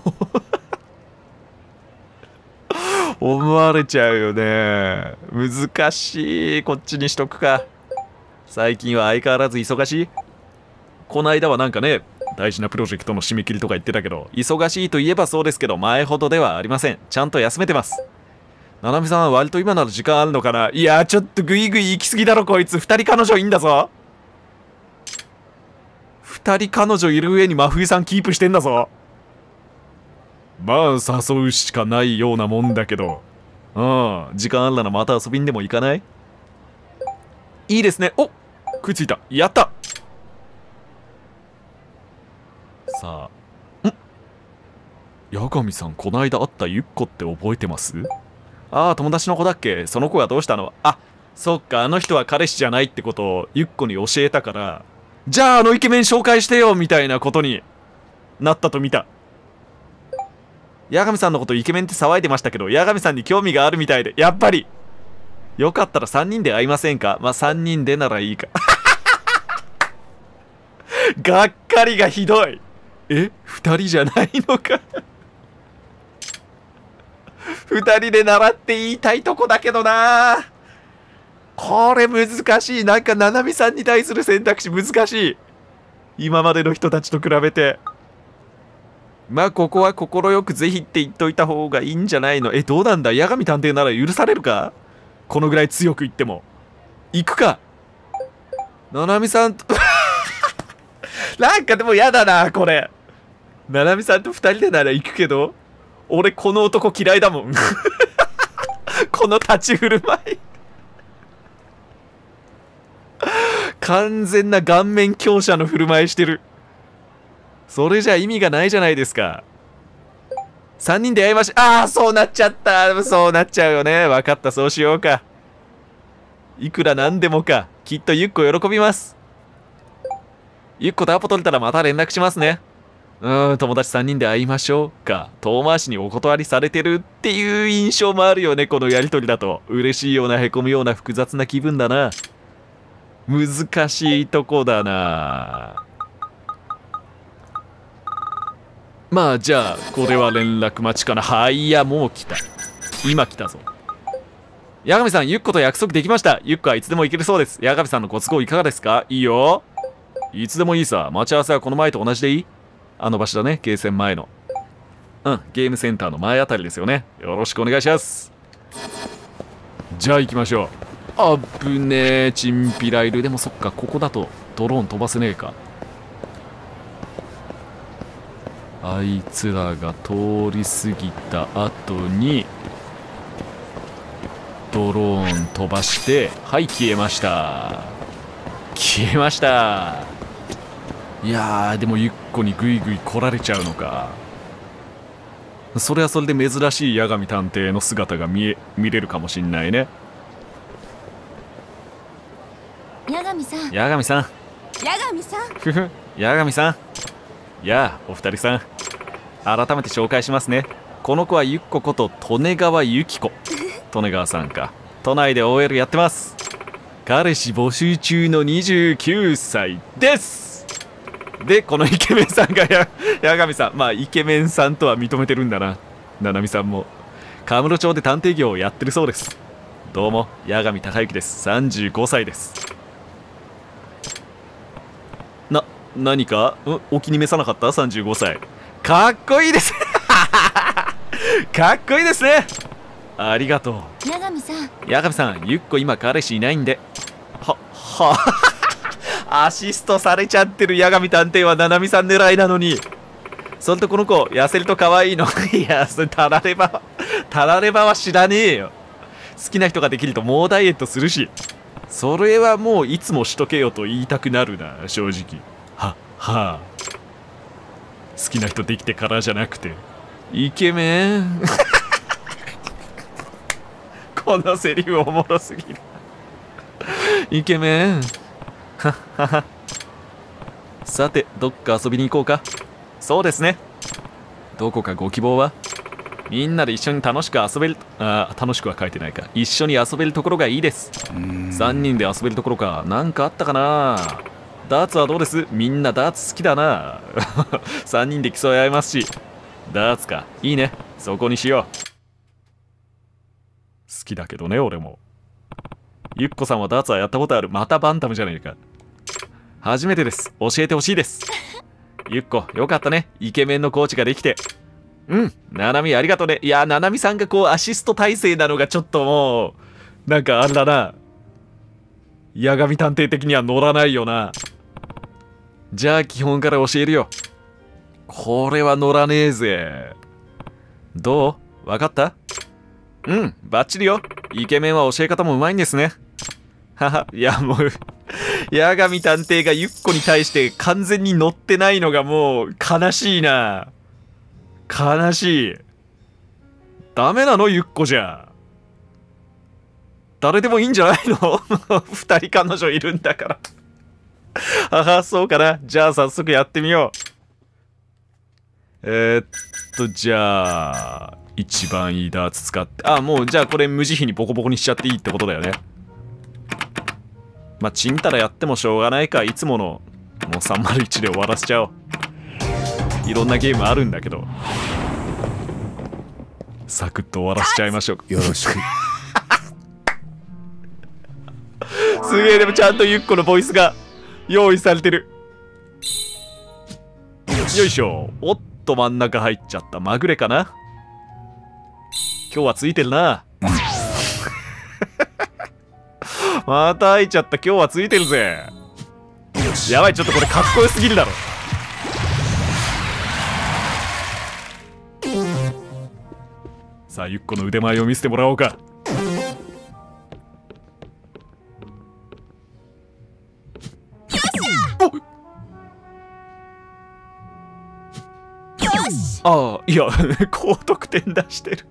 思われちゃうよね。難しい。こっちにしとくか。最近は相変わらず忙しい。この間はなんかね、大事なプロジェクトの締め切りとか言ってたけど、忙しいといえばそうですけど前ほどではありません。ちゃんと休めてます。ななみさん割と今なら時間あるのかな。いやちょっとグイグイ行き過ぎだろこいつ。2人彼女いいんだぞ。2人彼女いる上に真冬さんキープしてんだぞ。まあ誘うしかないようなもんだけど、時間あるならまた遊びにでも行かない？いいですね。お、食いついた。やった。さあ、八神さんこないだ会ったゆっこって覚えてます？ああ、友達の子だっけ？その子はどうしたの？あ、そっか、あの人は彼氏じゃないってことをゆっこに教えたから、じゃああのイケメン紹介してよみたいなことになったと見た。八神さんのことイケメンって騒いでましたけど、八神さんに興味があるみたいで、やっぱりよかったら3人で会いませんか？まあ3人でならいいかがっかりがひどい。2人じゃないのか2人で習って言いたいとこだけどな。これ難しい。なんかななみさんに対する選択肢難しい。今までの人たちと比べて。まあここは快くぜひって言っといた方がいいんじゃないの。どうなんだ、八神探偵なら許されるか？このぐらい強く言っても。行くか。ななみさんとなんかでもやだなこれ。ななみさんと2人でなら行くけど、俺この男嫌いだもんこの立ち振る舞い完全な顔面強者の振る舞いしてる。それじゃ意味がないじゃないですか。3人で会いましょう。ああ、そうなっちゃった。そうなっちゃうよね。分かった、そうしようか。いくらなんでもか。きっとゆっこ喜びます。ゆっことアポ取れたらまた連絡しますね。友達3人で会いましょうか。遠回しにお断りされてるっていう印象もあるよね、このやりとりだと。嬉しいようなへこむような複雑な気分だな。難しいとこだな。まあじゃあこれは連絡待ちかな。はい、いやもう来た。今来たぞ。八神さん、ゆっこと約束できました。ゆっこはいつでも行けるそうです。八神さんのご都合いかがですか？いいよ。いつでもいいさ。待ち合わせはこの前と同じでいい？あの場所だね、ゲーセン前の。ゲームセンターの前あたりですよね。よろしくお願いします。じゃあ行きましょう。あぶねえ、チンピラいる。でもそっか、ここだとドローン飛ばせねえか。あいつらが通り過ぎた後にドローン飛ばして、はい、消えました。消えました。いやー、でもゆっこにグイグイ来られちゃうのか。それはそれで珍しい八神探偵の姿が見れるかもしんないね。 八神さん。 八神さん。 八神さん。 ふふ、八神さん。やあ、お二人さん。改めて紹介しますね。この子はゆっここと利根川由紀子。利根川さんか。都内で OL やってます。彼氏募集中の29歳です。で、このイケメンさんが八神さん。まあイケメンさんとは認めてるんだな、ななみさんも。カムロ町で探偵業をやってるそうです。どうも、八神隆之です。35歳です。何かお気に召さなかった？ 35 歳。かっこいいですかっこいいですね。ありがとう。 八神さん。 八神さん、ゆっこ今彼氏いないんで。アシストされちゃってる。八神探偵はななみさん狙いなのに。それとこの子痩せると可愛いのいや、それタラレバは知らねえよ。好きな人ができると猛ダイエットするし、それはもういつもしとけよと言いたくなるな、正直。好きな人できてからじゃなくてイケメンこのセリフおもろすぎるイケメンさて、どっか遊びに行こうか。そうですね。どこかご希望は？ みんなで一緒に楽しく遊べる、楽しくは書いてないか。一緒に遊べるところがいいです。3人で遊べるところか。なんかあったかな。ダーツはどうです？みんなダーツ好きだな。3人で競い合いますし。ダーツか。いいね。そこにしよう。好きだけどね、俺も。ゆっこさんはダーツはやったことある？またバンタムじゃねえか。初めてです。教えてほしいです。ゆっこ、よかったね。イケメンのコーチができて。うん、ななみありがとうね。いや、ななみさんがこうアシスト体制なのがちょっともう、なんかあれだな。八神探偵的には乗らないよな。じゃあ基本から教えるよ。これは乗らねえぜ。どう？わかった？うん、バッチリよ。イケメンは教え方もうまいんですね。はは、いやもう、八神探偵がゆっこに対して完全に乗ってないのがもう悲しいな。悲しい。ダメなのゆっこじゃ。誰でもいいんじゃないの？二人彼女いるんだから。はは、そうかな。じゃあ早速やってみよう。じゃあ、一番いいダーツ使って。もうじゃあこれ無慈悲にボコボコにしちゃっていいってことだよね。まあ、ちんたらやってもしょうがないか。いつもの、もう301で終わらせちゃおう。いろんなゲームあるんだけど。サクッと終わらせちゃいましょう。 よろしく。 すげえ、でもちゃんとゆっこのボイスが用意されてる。よいしょ。おっと真ん中入っちゃった。まぐれかな。今日はついてるな。また入っちゃった。今日はついてるぜ。やばい、ちょっとこれかっこよすぎるだろ。さあゆっこの腕前を見せてもらおうか。ああ、いや高得点出してる。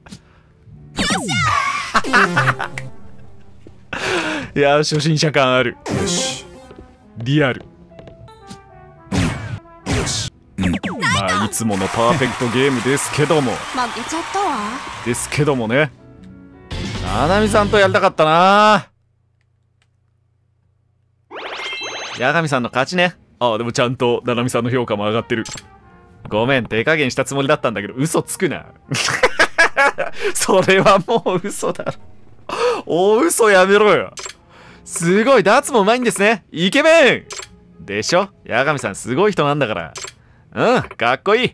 いや初心者感ある。 よし。 リアル。 よし。 まあいつものパーフェクトゲームですけども。 負けちゃったわ。 ですけどもね。ななみさんとやりたかったな。八神さんの勝ちね。でもちゃんとななみさんの評価も上がってる。ごめん、手加減したつもりだったんだけど、嘘つくな。それはもう嘘だろ。大嘘やめろよ。すごい、ダーツもうまいんですね。イケメンでしょ。八神さんすごい人なんだから。うん、かっこいい。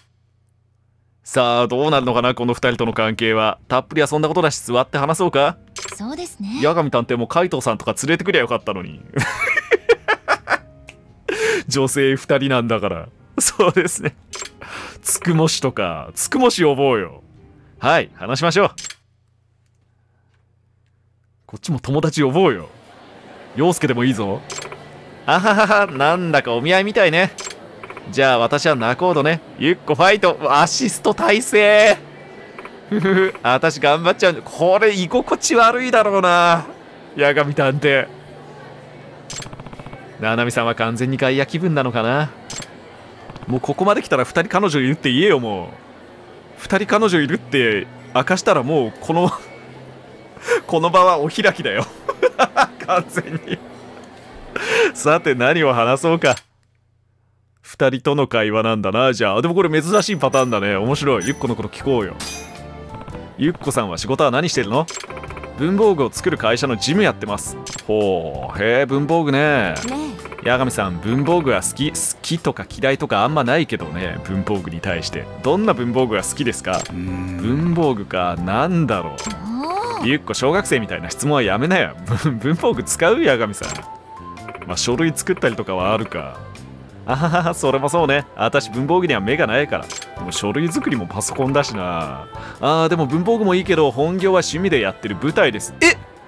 さあ、どうなるのかな、この二人との関係は。たっぷり遊んだことだし、座って話そうか。 そうですね。 八神探偵も海藤さんとか連れてくりゃよかったのに。女性二人なんだから。そうですね。つくもしとか、つくもし呼ぼうよ。はい、話しましょう。こっちも友達呼ぼうよ。陽介でもいいぞ。あははは、なんだかお見合いみたいね。じゃあ私はナコードね。ゆっこファイト、アシスト体制。ふふふ、私頑張っちゃう。これ居心地悪いだろうな。八神探偵。ななみさんは完全に外野気分なのかな。もうここまで来たら2人彼女いるって言えよ。もう2人彼女いるって明かしたらもうこのこの場はお開きだよ。完全に。さて何を話そうか。2人との会話なんだな。じゃあでもこれ珍しいパターンだね。面白い。ゆっこのこと聞こうよ。ゆっこさんは仕事は何してるの？文房具を作る会社の事務やってます。ほう、へえ、文房具ね。八神さん、文房具は好きとか嫌いとかあんまないけどね。文房具に対してどんな文房具が好きですか？文房具か、なんだろう。ゆっこ小学生みたいな質問はやめなよ。文房具使う？八神さん。まあ書類作ったりとかはあるか。あはは、それもそうね。私文房具には目がないから。でも書類作りもパソコンだしな。でも文房具もいいけど本業は趣味でやってる舞台です。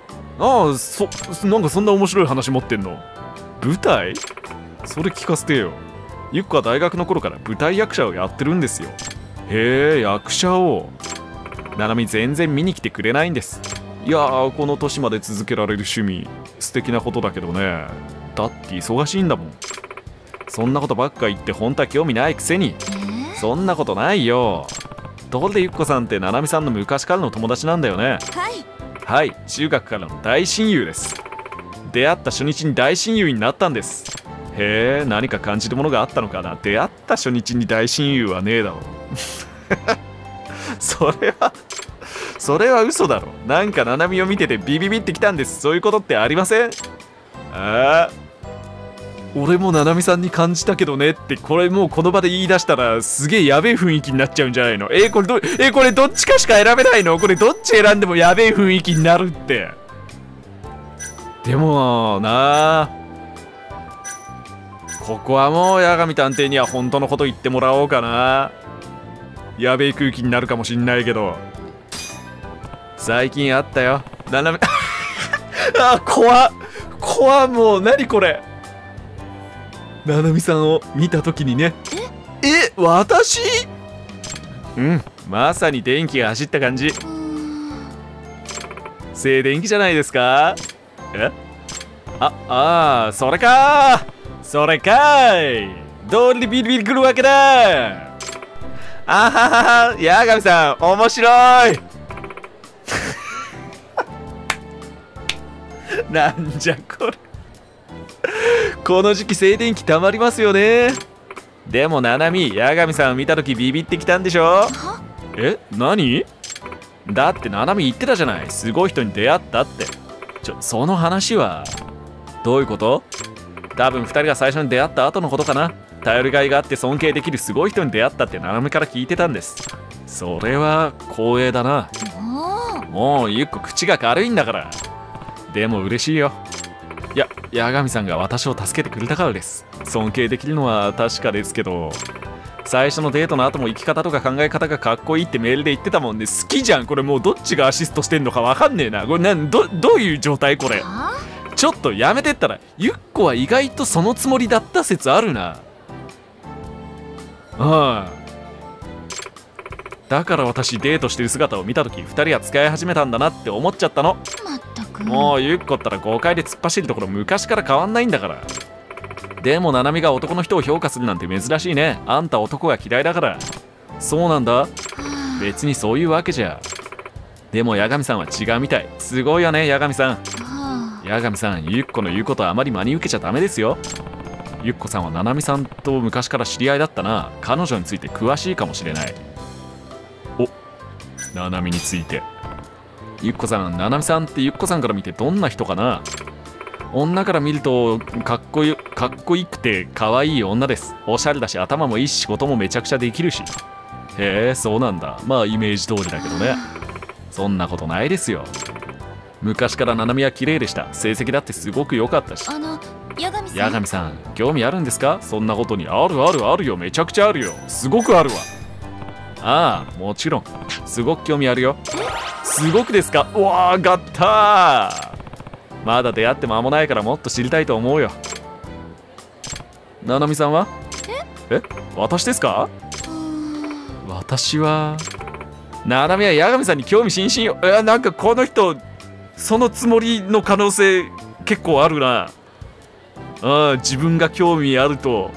なんかそんな面白い話持ってんの？舞台？それ聞かせてよ。ゆっこは大学の頃から舞台役者をやってるんですよ。へえ、役者を。ななみ全然見に来てくれないんです。いやー、この年まで続けられる趣味素敵なことだけどね。だって忙しいんだもん。そんなことばっか言って本当は興味ないくせに。そんなことないよ。 ところでゆっこさんってななみさんの昔からの友達なんだよね。 はい。 はい、中学からの大親友です。出会った初日に大親友になったんです。へえ、何か感じるものがあったのかな。出会った初日に大親友はねえだろそれは嘘だろ。なんかななみを見ててビビビってきたんです。そういうことってありません？俺もななみさんに感じたけどねって、これもうこの場で言い出したらすげえやべえ雰囲気になっちゃうんじゃないの？これどっちかしか選べないの？これどっち選んでもやべえ雰囲気になるって。でもなあ、ここはもう八神探偵には本当のこと言ってもらおうかな。やべえ空気になるかもしんないけど、最近あったよ、ななみ怖っ、もう何これ。ななみさんを見た時にね。私？うん、まさに電気が走った感じ。静電気じゃないですか。それかーい。道理でビリビリ来るわけだ。あははは、八神さん面白いなんじゃこれ。この時期静電気たまりますよね。でもななみ、八神さんを見た時ビビってきたんでしょ。何？だってななみ言ってたじゃない、すごい人に出会ったって。その話はどういうこと？多分2人が最初に出会った後のことかな。頼りがいがあって尊敬できるすごい人に出会ったってななみから聞いてたんです。それは光栄だな。もうゆっこ口が軽いんだから。でも嬉しいよ。八神さんが私を助けてくれたからです。尊敬できるのは確かですけど、最初のデートの後も生き方とか考え方がかっこいいってメールで言ってたもんね。好きじゃんこれ。もうどっちがアシストしてんのかわかんねえな。これどういう状態これ。ちょっとやめてったら。ゆっこは意外とそのつもりだった説あるな。だから私デートしてる姿を見た時2人は使い始めたんだなって思っちゃったの。 まったく。 もうゆっこったら豪快で突っ走るところ昔から変わんないんだから。でもななみが男の人を評価するなんて珍しいね。あんた男が嫌いだから。そうなんだ。別にそういうわけじゃ。でも八神さんは違うみたい。すごいよね八神さん。八神さん、ゆっこの言うことはあまり真に受けちゃダメですよ。ゆっこさんはななみさんと昔から知り合いだったな。彼女について詳しいかもしれない。ななみについて。ゆっこさん、ななみさんってゆっこさんから見てどんな人かな。女から見るとかっこよくて可愛い女です。おしゃれだし頭もいいし仕事もめちゃくちゃできるし。へえ、そうなんだ。まあイメージ通りだけどね。そんなことないですよ。昔からななみは綺麗でした。成績だってすごく良かったし。 八神さん。 八神さん、興味あるんですか？そんなことに。あるよ。めちゃくちゃあるよ。すごくあるわ。ああ、もちろん。すごく興味あるよ。すごくですか？うわー、ガッター。まだ出会って間もないからもっと知りたいと思うよ。ななみさんは？私ですか？私はななみは八神さんに興味津々よ。なんかこの人そのつもりの可能性結構あるな。自分が興味あると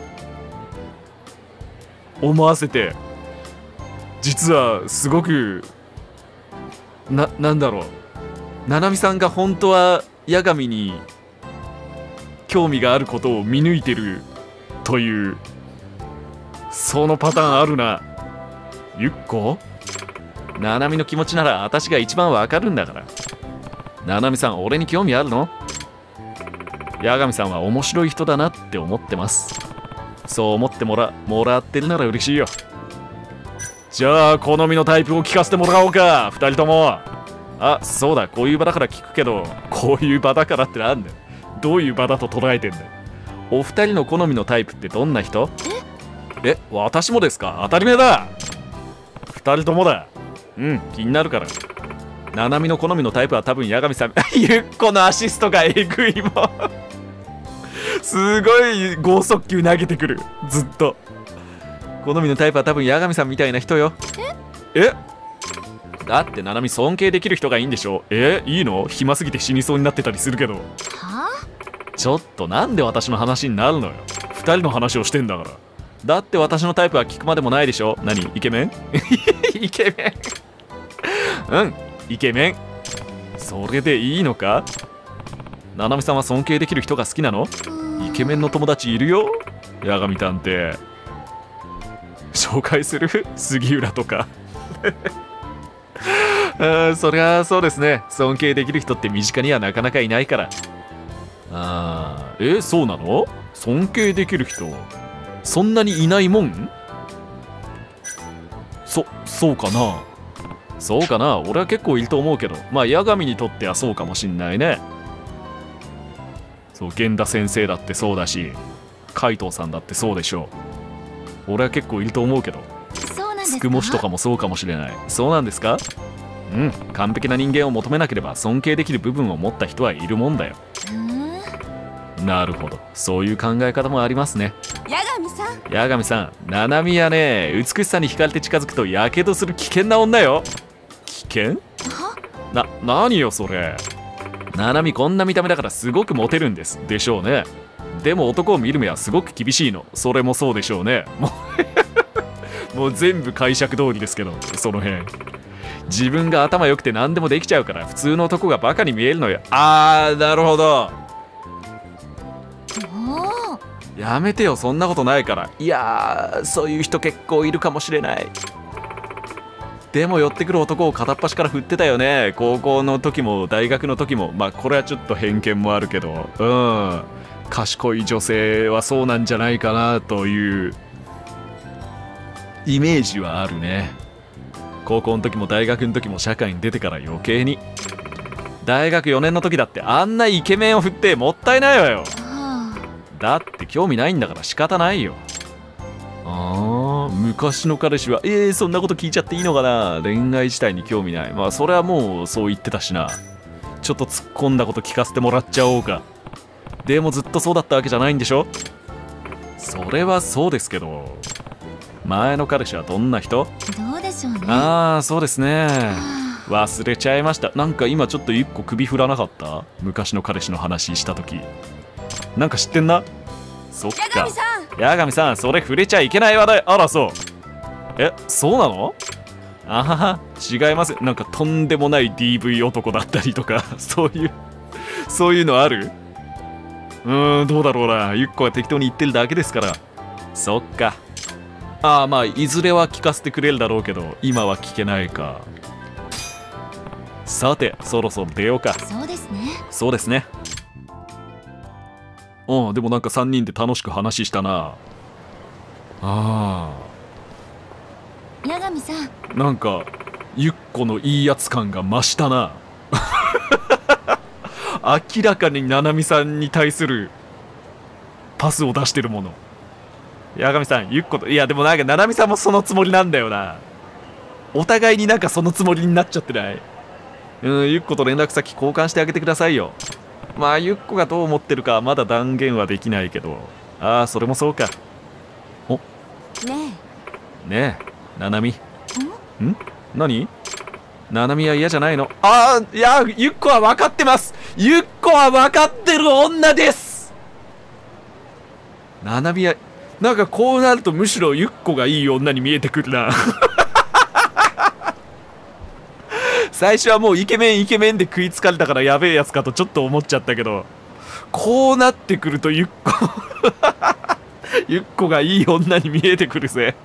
思わせて、実はすごくなんだろう、ななみさんが本当は八神に興味があることを見抜いてるという、そのパターンあるな。ゆっこ、ななみの気持ちなら私が一番わかるんだから。ななみさん、俺に興味あるの？八神さんは面白い人だなって思ってます。そう思ってもらってるなら嬉しいよ。じゃあ好みのタイプを聞かせてもらおうか、2人とも。そうだ、こういう場だから聞くけど、こういう場だからってなんだよ。どういう場だと捉えてんだよ。お二人の好みのタイプってどんな人？私もですか？当たり前だ。2人ともだ。気になるから。ななみの好みのタイプは多分八神さん。ゆっこのアシストがえぐいもん。すごい剛速球投げてくる、ずっと。好みのタイプは多分八神さんみたいな人よ。だってななみ尊敬できる人がいいんでしょ。いいの？暇すぎて死にそうになってたりするけど。ちょっとなんで私の話になるのよ。2人の話をしてんだから。 だって私のタイプは聞くまでもないでしょ。何イケメンイケメンうん、イケメン。それでいいのか。ななみさんは尊敬できる人が好きなの？イケメンの友達いるよ、八神探偵。紹介する杉浦とかそりゃそうですね。尊敬できる人って身近にはなかなかいないから。そうなの？尊敬できる人そんなにいないもん？そうかな。そうかな。俺は結構いると思うけど、まあ八神にとってはそうかもしんないね。そう、源田先生だってそうだし、海藤さんだってそうでしょう。俺は結構いると思うけど、つくもしとかもそうかもしれない。そうなんですか？うん、完璧な人間を求めなければ尊敬できる部分を持った人はいるもんだよ。なるほど、そういう考え方もありますね。 八神さん、 八神さん、七海はね、美しさに惹かれて近づくとやけどする危険な女よ。危険？何よそれ。七海こんな見た目だからすごくモテるんですでしょうね。でも男を見る目はすごく厳しいの。それもそうでしょうね。もう全部解釈通りですけど、その辺。自分が頭良くて何でもできちゃうから普通の男がバカに見えるのよ。なるほど。やめてよ、そんなことないから。いやー、そういう人結構いるかもしれない。でも寄ってくる男を片っ端から振ってたよね。高校の時も大学の時も。まあこれはちょっと偏見もあるけど、賢い女性はそうなんじゃないかなというイメージはあるね。高校の時も大学の時も社会に出てから余計に。大学4年の時だってあんなイケメンを振ってもったいないわよ。だって興味ないんだから仕方ないよ。昔の彼氏はそんなこと聞いちゃっていいのかな。恋愛自体に興味ない。まあそれはもうそう言ってたしな。ちょっと突っ込んだこと聞かせてもらっちゃおうか。でもずっとそうだったわけじゃないんでしょ。それはそうですけど、前の彼氏はどんな人？ どうでしょうね。 そうですね。忘れちゃいました。なんか今ちょっと一個首振らなかった？昔の彼氏の話した時。なんか知ってんな。そっか。八神さん、それ触れちゃいけない話題。あら、そう。そうなの？違います。なんかとんでもない DV 男だったりとかそういうのある？どうだろうな。ゆっこは適当に言ってるだけですから。そっか。まあいずれは聞かせてくれるだろうけど、今は聞けないか。さて、そろそろ出ようか。 そうですね。 そうですね。でもなんか3人で楽しく話したな。八神さん、 なんかゆっこのいいやつ感が増したな。明らかにななみさんに対するパスを出してるもの。八神さん、ゆっこと、いやでもなんかななみさんもそのつもりなんだよな。お互いになんかそのつもりになっちゃってない？ゆっこと連絡先交換してあげてくださいよ。まあゆっこがどう思ってるかまだ断言はできないけど。それもそうか。ねえ、ななみ。何？ななみは嫌じゃないの？いや、ゆっこは分かってます。ゆっこは分かってる女です。ななみは、なんかこうなるとむしろゆっこがいい女に見えてくるな。最初はもうイケメンで食いつかれたからやべえやつかとちょっと思っちゃったけど、こうなってくるとゆっこがいい女に見えてくるぜ。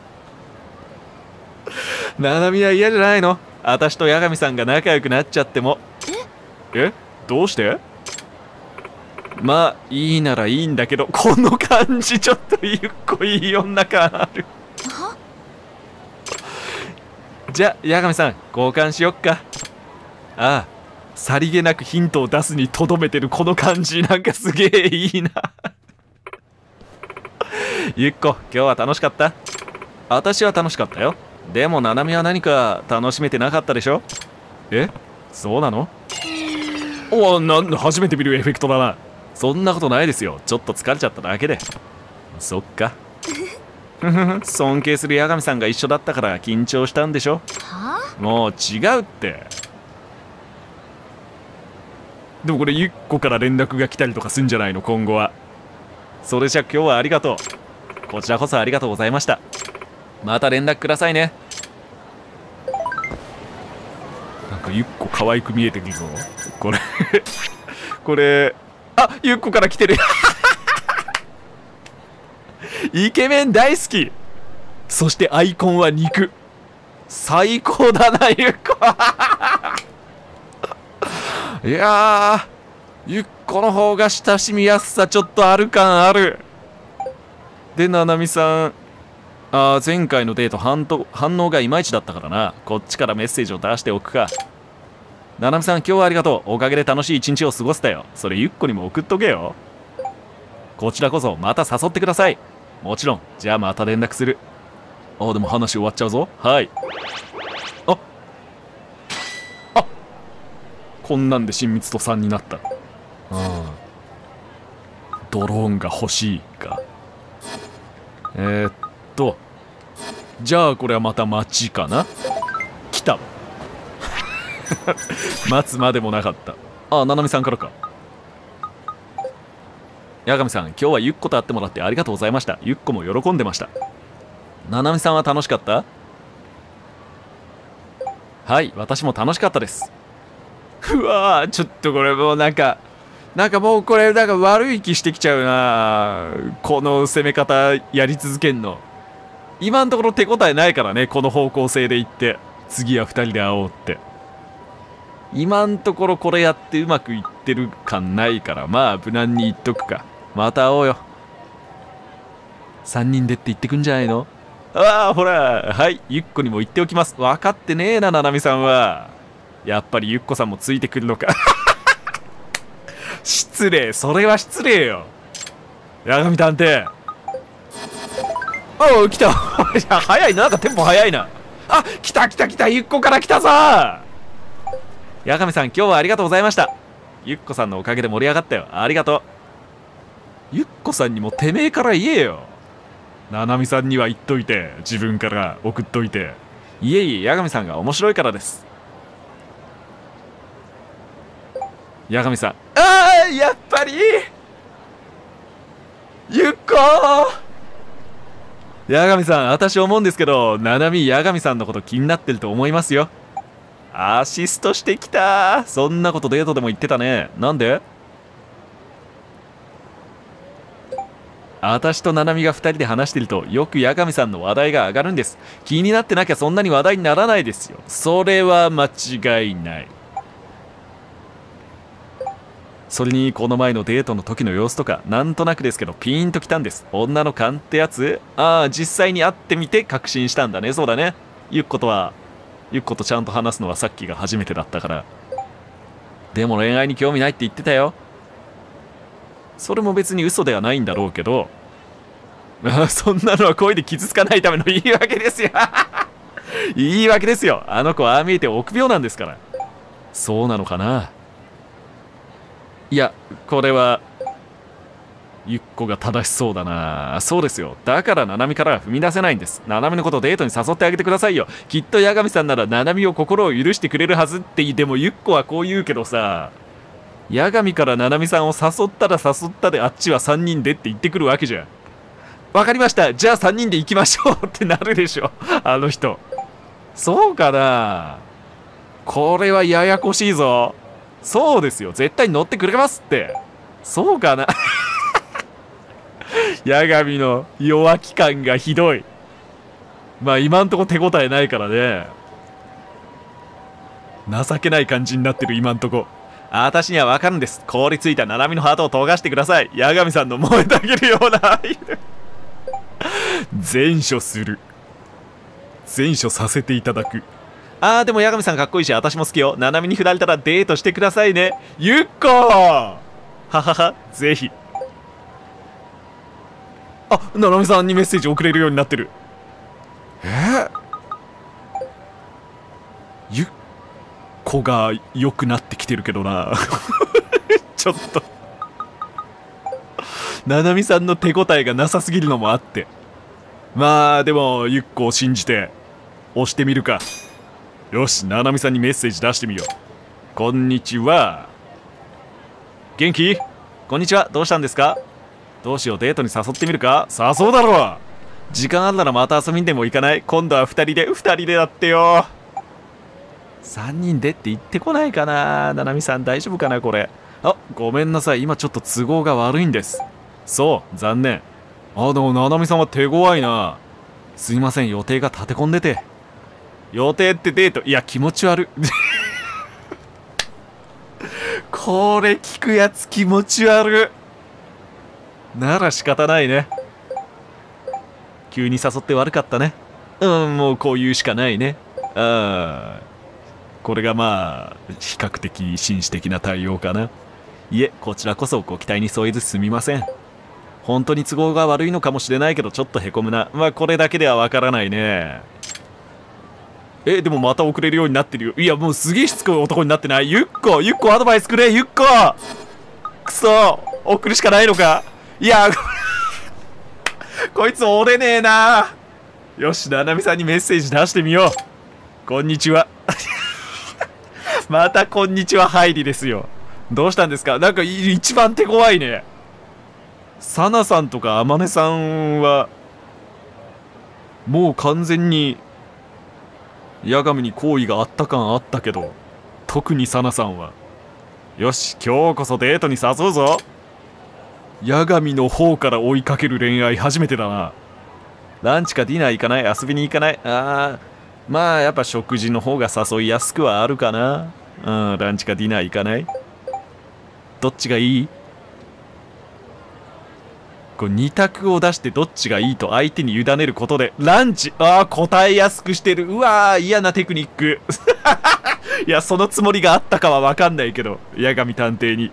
ななみは嫌じゃないの？私と八神さんが仲良くなっちゃっても。どうして？まあいいならいいんだけど、この感じちょっとゆっこいい女感ある。じゃあ八神さん交換しよっか。さりげなくヒントを出すにとどめてるこの感じ、なんかすげえいいな。ゆっこ、今日は楽しかった？私は楽しかったよ。でもななみは何か楽しめてなかったでしょ？そうなの？初めて見るエフェクトだな。そんなことないですよ。ちょっと疲れちゃっただけで。そっか。尊敬する八神さんが一緒だったから緊張したんでしょ？もう違うって。でもこれゆっこから連絡が来たりとかすんじゃないの今後は。それじゃ今日はありがとう。 こちらこそありがとうございました。また連絡くださいね。なんかゆっこ可愛く見えてくるぞこれこれ、あ、ゆっこから来てるイケメン大好き。そしてアイコンは肉。最高だなゆっこいやー、ゆっこの方が親しみやすさちょっとある感ある。で、ななみさん、前回のデート反応がいまいちだったからな。こっちからメッセージを出しておくか。ななみさん、今日はありがとう。おかげで楽しい一日を過ごせたよ。それゆっこにも送っとけよ。こちらこそまた誘ってください。もちろん。じゃあまた連絡する。でも話終わっちゃうぞ。はい。こんなんで親密と3になった。ドローンが欲しいか。じゃあこれはまた街かな。来た待つまでもなかった。ななみさんからか。八神さん、今日はゆっこと会ってもらってありがとうございました。ゆっこも喜んでました。ななみさんは楽しかった？はい、私も楽しかったです。うわー、ちょっとこれもうなんかもうこれなんか悪い気してきちゃうな。この攻め方やり続けんの今のところ手応えないからね。この方向性でいって次は2人で会おうって今のところこれやってうまくいってる感ないから、まあ無難に言っとくか。また会おうよ。3人でって言ってくんじゃないの。ほら、はい、ゆっこにも言っておきます。分かってねえな、ななみさんは。やっぱりゆっこさんもついてくるのか失礼、それは失礼よ。八神探偵。来た早いな、なんかテンポ早いな。来た、ゆっこから来たぞ。八神さん、今日はありがとうございました。ゆっこさんのおかげで盛り上がったよ。ありがとう。ゆっこさんにもてめえから言えよ。ななみさんには言っといて、自分から送っといて。いえ、八神さんが面白いからです。八神さん、やっぱりゆっこ八神さん、私思うんですけど、ななみ八神さんのこと気になってると思いますよ。アシストしてきた。そんなことデートでも言ってたね。なんで？私とななみが2人で話してるとよく八神さんの話題が上がるんです。気になってなきゃそんなに話題にならないですよ。それは間違いない。それにこの前のデートの時の様子とかなんとなくですけどピーンときたんです。女の勘ってやつ？実際に会ってみて確信したんだね。そうだね。ゆっことちゃんと話すのはさっきが初めてだったから。でも恋愛に興味ないって言ってたよ。それも別に嘘ではないんだろうけどそんなのは声で傷つかないための言い訳ですよ言い訳ですよ。あの子はああ見えて臆病なんですから。そうなのかな。いや、これはゆっこが正しそうだな。そうですよ。だからななみからは踏み出せないんです。ななみのことデートに誘ってあげてくださいよ。きっと八神さんならななみを心を許してくれるはずって。でもゆっこはこう言うけどさ、八神からななみさんを誘ったら誘ったであっちは3人でって言ってくるわけじゃん。わかりました、じゃあ3人で行きましょうってなるでしょあの人。そうかな。これはややこしいぞ。そうですよ、絶対乗ってくれますって。そうかな八神の弱気感がひどい。まあ今んとこ手応えないからね。情けない感じになってる今んとこ。私には分かるんです。凍りついたななみのハートを溶かしてください。八神さんの燃えたげるような善処する。善処させていただく。でも八神さんかっこいいし私も好きよ。ななみに振られたらデートしてくださいね。ゆっこははは、ぜひ。ななみさんにメッセージ送れるようになってる。ゆっこが良くなってきてるけどなちょっとななみさんの手応えがなさすぎるのもあって、まあでもゆっこを信じて押してみるか。よし、ななみさんにメッセージ出してみよう。こんにちは。元気？こんにちは。どうしたんですか？ どうしよう、デートに誘ってみるか。誘うだろう。時間あんならまた遊びにでも行かない？今度は2人でだってよ。3人でって言ってこないかな。ななみさん大丈夫かなこれ。あ、ごめんなさい、今ちょっと都合が悪いんです。そう、残念。あ、でもななみさんは手強いな。すいません、予定が立て込んでて。予定ってデート、いや気持ち悪いこれ聞くやつ気持ち悪い。なら仕方ないね。急に誘って悪かったね。もうこう言うしかないね。これがまあ比較的紳士的な対応かな。いえ、こちらこそご期待に添えずすみません。本当に都合が悪いのかもしれないけどちょっとへこむな。まあこれだけではわからないね。でもまた遅れるようになってるよ。いやもうすげえしつこい男になってない？ゆっこアドバイスくれ。ゆっこくそ、送るしかないのか。いやこいつ折れねえな。よし、ななみさんにメッセージ出してみよう。こんにちはまたこんにちは入りですよ。どうしたんですか。なんか一番手強いね。サナさんとかアマネさんはもう完全に八神に好意があった感あったけど、特にサナさんはよし、今日こそデートに誘うぞ。八神の方から追いかける恋愛初めてだな。ランチかディナー行かない？遊びに行かない？まあやっぱ食事の方が誘いやすくはあるかな。ランチかディナー行かない？どっちがいい？これ2択を出してどっちがいいと相手に委ねることでランチ。答えやすくしてる。うわー、嫌なテクニックいやそのつもりがあったかは分かんないけど、八神探偵に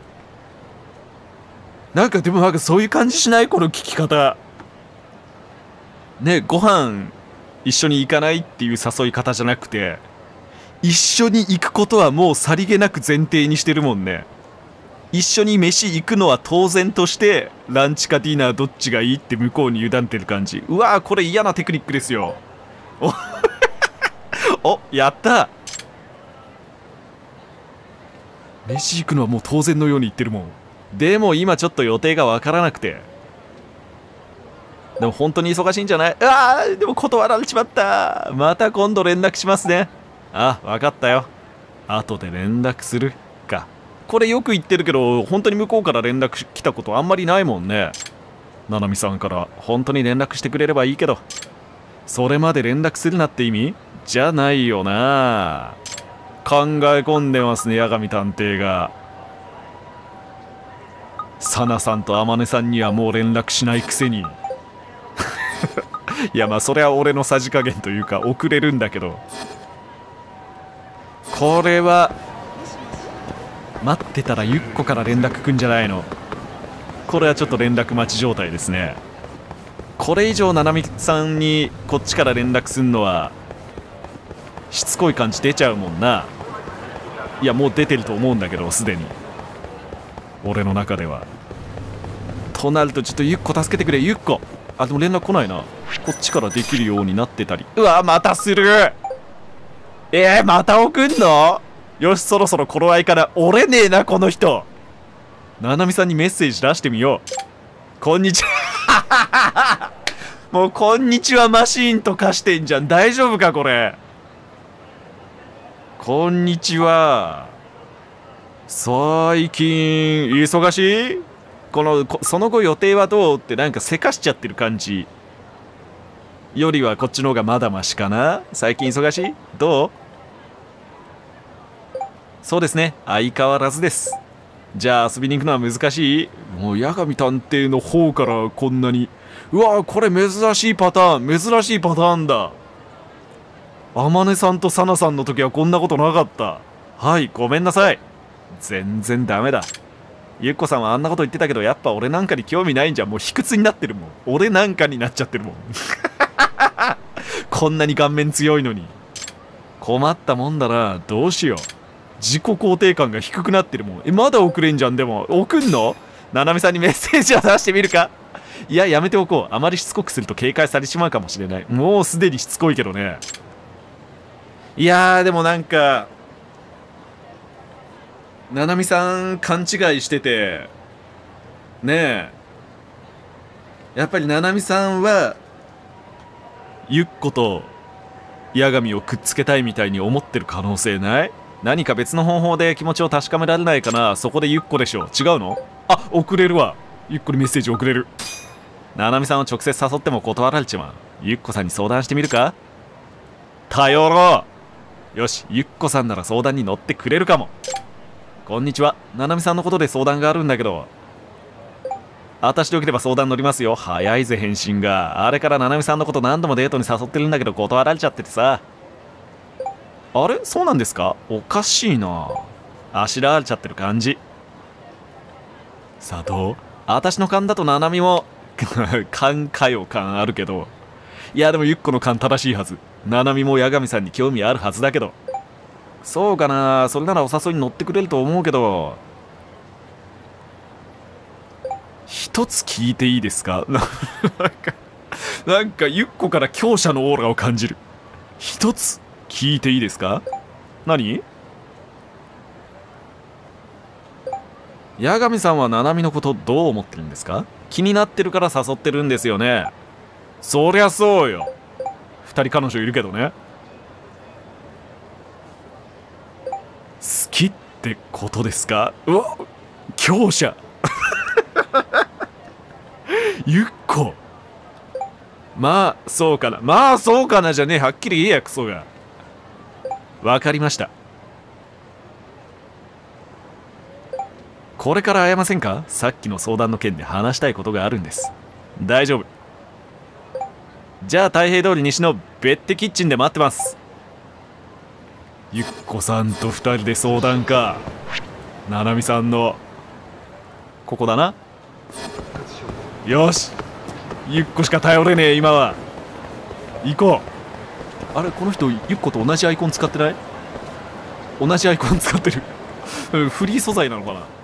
なんかでもなんかそういう感じしない？この聞き方ね。ご飯一緒に行かないっていう誘い方じゃなくて、一緒に行くことはもうさりげなく前提にしてるもんね。一緒に飯行くのは当然として、ランチかディナーどっちがいいって向こうに委ねてる感じ。うわー、これ嫌なテクニックですよ。おやった。飯行くのはもう当然のように言ってるもん。でも今ちょっと予定がわからなくて。でも本当に忙しいんじゃない？でも断られちまった。また今度連絡しますね。わかったよ。後で連絡するか。これよく言ってるけど、本当に向こうから連絡来たことあんまりないもんね。ななみさんから本当に連絡してくれればいいけど、それまで連絡するなって意味じゃないよな。考え込んでますね、八神探偵が。サナさんとアマネさんにはもう連絡しないくせにいやまあそれは俺のさじ加減というか遅れるんだけど、これは待ってたらゆっこから連絡くんじゃないの。これはちょっと連絡待ち状態ですね。これ以上ななみさんにこっちから連絡すんのはしつこい感じ出ちゃうもんな。いやもう出てると思うんだけど、すでに俺の中では。となるとちょっとゆっこ助けてくれ。ゆっこでも連絡来ないな。こっちからできるようになってたり。うわまたする。また送んの？よし、そろそろ頃合いから折れねえなこの人。ななみさんにメッセージ出してみよう。こんにちはもうこんにちはマシーンと化してんじゃん。大丈夫かこれ。こんにちは。最近忙しい？その後予定はどうってなんかせかしちゃってる感じよりはこっちの方がまだましかな。最近忙しい？どう？そうですね、相変わらずです。じゃあ遊びに行くのは難しい？もう八神探偵の方からこんなに。うわこれ珍しいパターンだ。天音さんとサナさんの時はこんなことなかった。はい、ごめんなさい。全然ダメだ。ゆっこさんはあんなこと言ってたけど、やっぱ俺なんかに興味ないんじゃん。もう卑屈になってるもん。俺なんかになっちゃってるもんこんなに顔面強いのに。困ったもんだな。どうしよう。自己肯定感が低くなってるもん。まだ送れんじゃん。でも送んの？ななみさんにメッセージを出してみるか。いややめておこう。あまりしつこくすると警戒されてしまうかもしれない。もうすでにしつこいけどね。いやでもなんかななみさん勘違いしててねえ、 やっぱりななみさんはゆっこと八神をくっつけたいみたいに思ってる可能性ない？何か別の方法で気持ちを確かめられないかな。そこでゆっこでしょ。違うの？あ、送れるわ。ゆっこにメッセージ送れる。ななみさんを直接誘っても断られちまう。ゆっこさんに相談してみるか？頼ろう。よし、ゆっこさんなら相談に乗ってくれるかも。こんにちは。ななみさんのことで相談があるんだけど。私でよければ相談乗りますよ。早いぜ返信が。あれからななみさんのこと何度もデートに誘ってるんだけど断られちゃっててさ。あれそうなんですか？おかしいな。あしらわれちゃってる感じ。佐藤、私の勘だとななみも勘かよ感あるけど、いやでもゆっこの勘正しいはず。ななみも八神さんに興味あるはずだけど。そうかな。それならお誘いに乗ってくれると思うけど。一つ聞いていいですか？なんかゆっこから強者のオーラを感じる。一つ聞いていいですか？何？八神さんはななみのことどう思ってるんですか？気になってるから誘ってるんですよね。そりゃそうよ。二人彼女いるけどね。好きってことですか？うわ、強者。ゆっこ。まあそうかな、まあそうかなじゃねえ、はっきり言えやクソが。わかりました。これから会えませんか？さっきの相談の件で話したいことがあるんです。大丈夫。じゃあ太平通り西の別手キッチンで待ってます。ゆっこさんと二人で相談か。ななみさんのここだな。よし、ゆっこしか頼れねえ今は。行こう。あれこの人ゆっこと同じアイコン使ってない？同じアイコン使ってる。フリー素材なのかな。